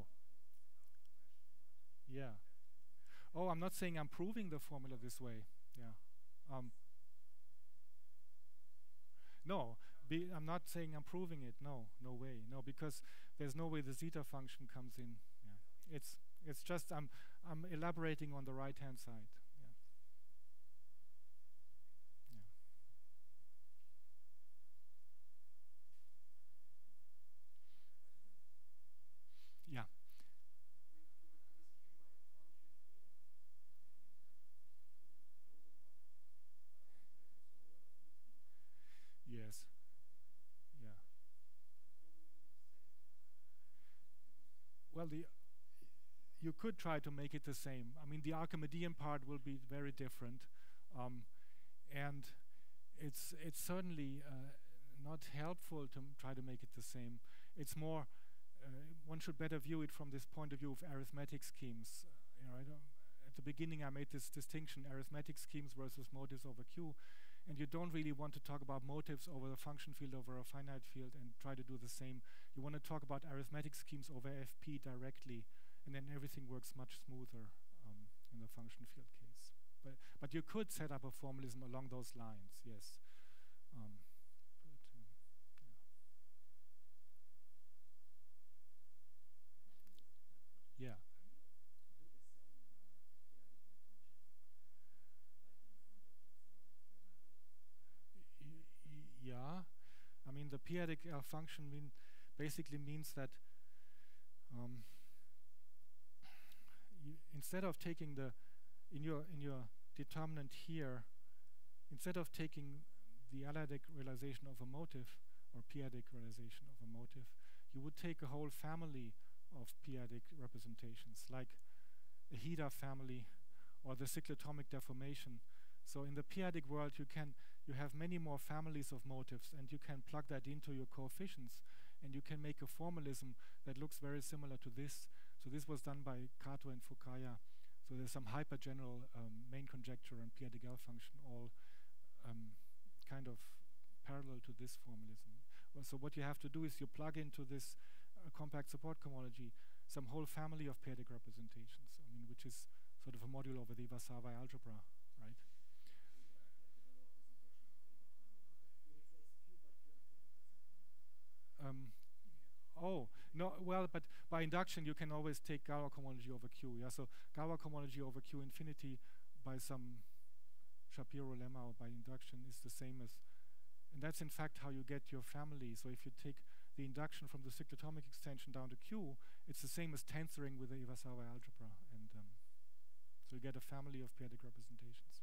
Yeah. Oh, I'm not saying I'm proving the formula this way. Yeah. No, I'm not saying I'm proving it. No, no way. No, because there's no way the zeta function comes in. Yeah. It's just I'm elaborating on the right-hand side. Yeah. Yeah. Yes. Yeah. Well, you could try to make it the same. I mean, the Archimedean part will be very different, and it's certainly not helpful to try to make it the same. It's more one should better view it from this point of view of arithmetic schemes. At the beginning, I made this distinction: arithmetic schemes versus motives over Q. And you don't really want to talk about motives over the function field over a finite field and try to do the same. You want to talk about arithmetic schemes over FP directly, and then everything works much smoother in the function field case. But you could set up a formalism along those lines, yes. Yeah. Yeah. I mean, the p-adic function basically means that instead of taking in your determinant here, instead of taking the L-adic realization of a motive or p-adic realization of a motive, you would take a whole family of p-adic representations, like a Heda family or the cyclotomic deformation. So in the p-adic world, you have many more families of motives, and you can plug that into your coefficients, and you can make a formalism that looks very similar to this. So this was done by Kato and Fukaya. So there's some hypergeneral main conjecture and p-adic L function, all kind of parallel to this formalism. Well, so what you have to do is you plug into this compact support cohomology some whole family of p-adic representations. I mean, which is sort of a module over the Iwasawa algebra, right? Oh, no, well, but by induction you can always take Galois cohomology over Q, yeah? So Galois cohomology over Q infinity by some Shapiro lemma or by induction is the same as, and that's in fact how you get your family. So if you take the induction from the cyclotomic extension down to Q, it's the same as tensoring with the Iwasawa algebra, and so you get a family of p-adic representations.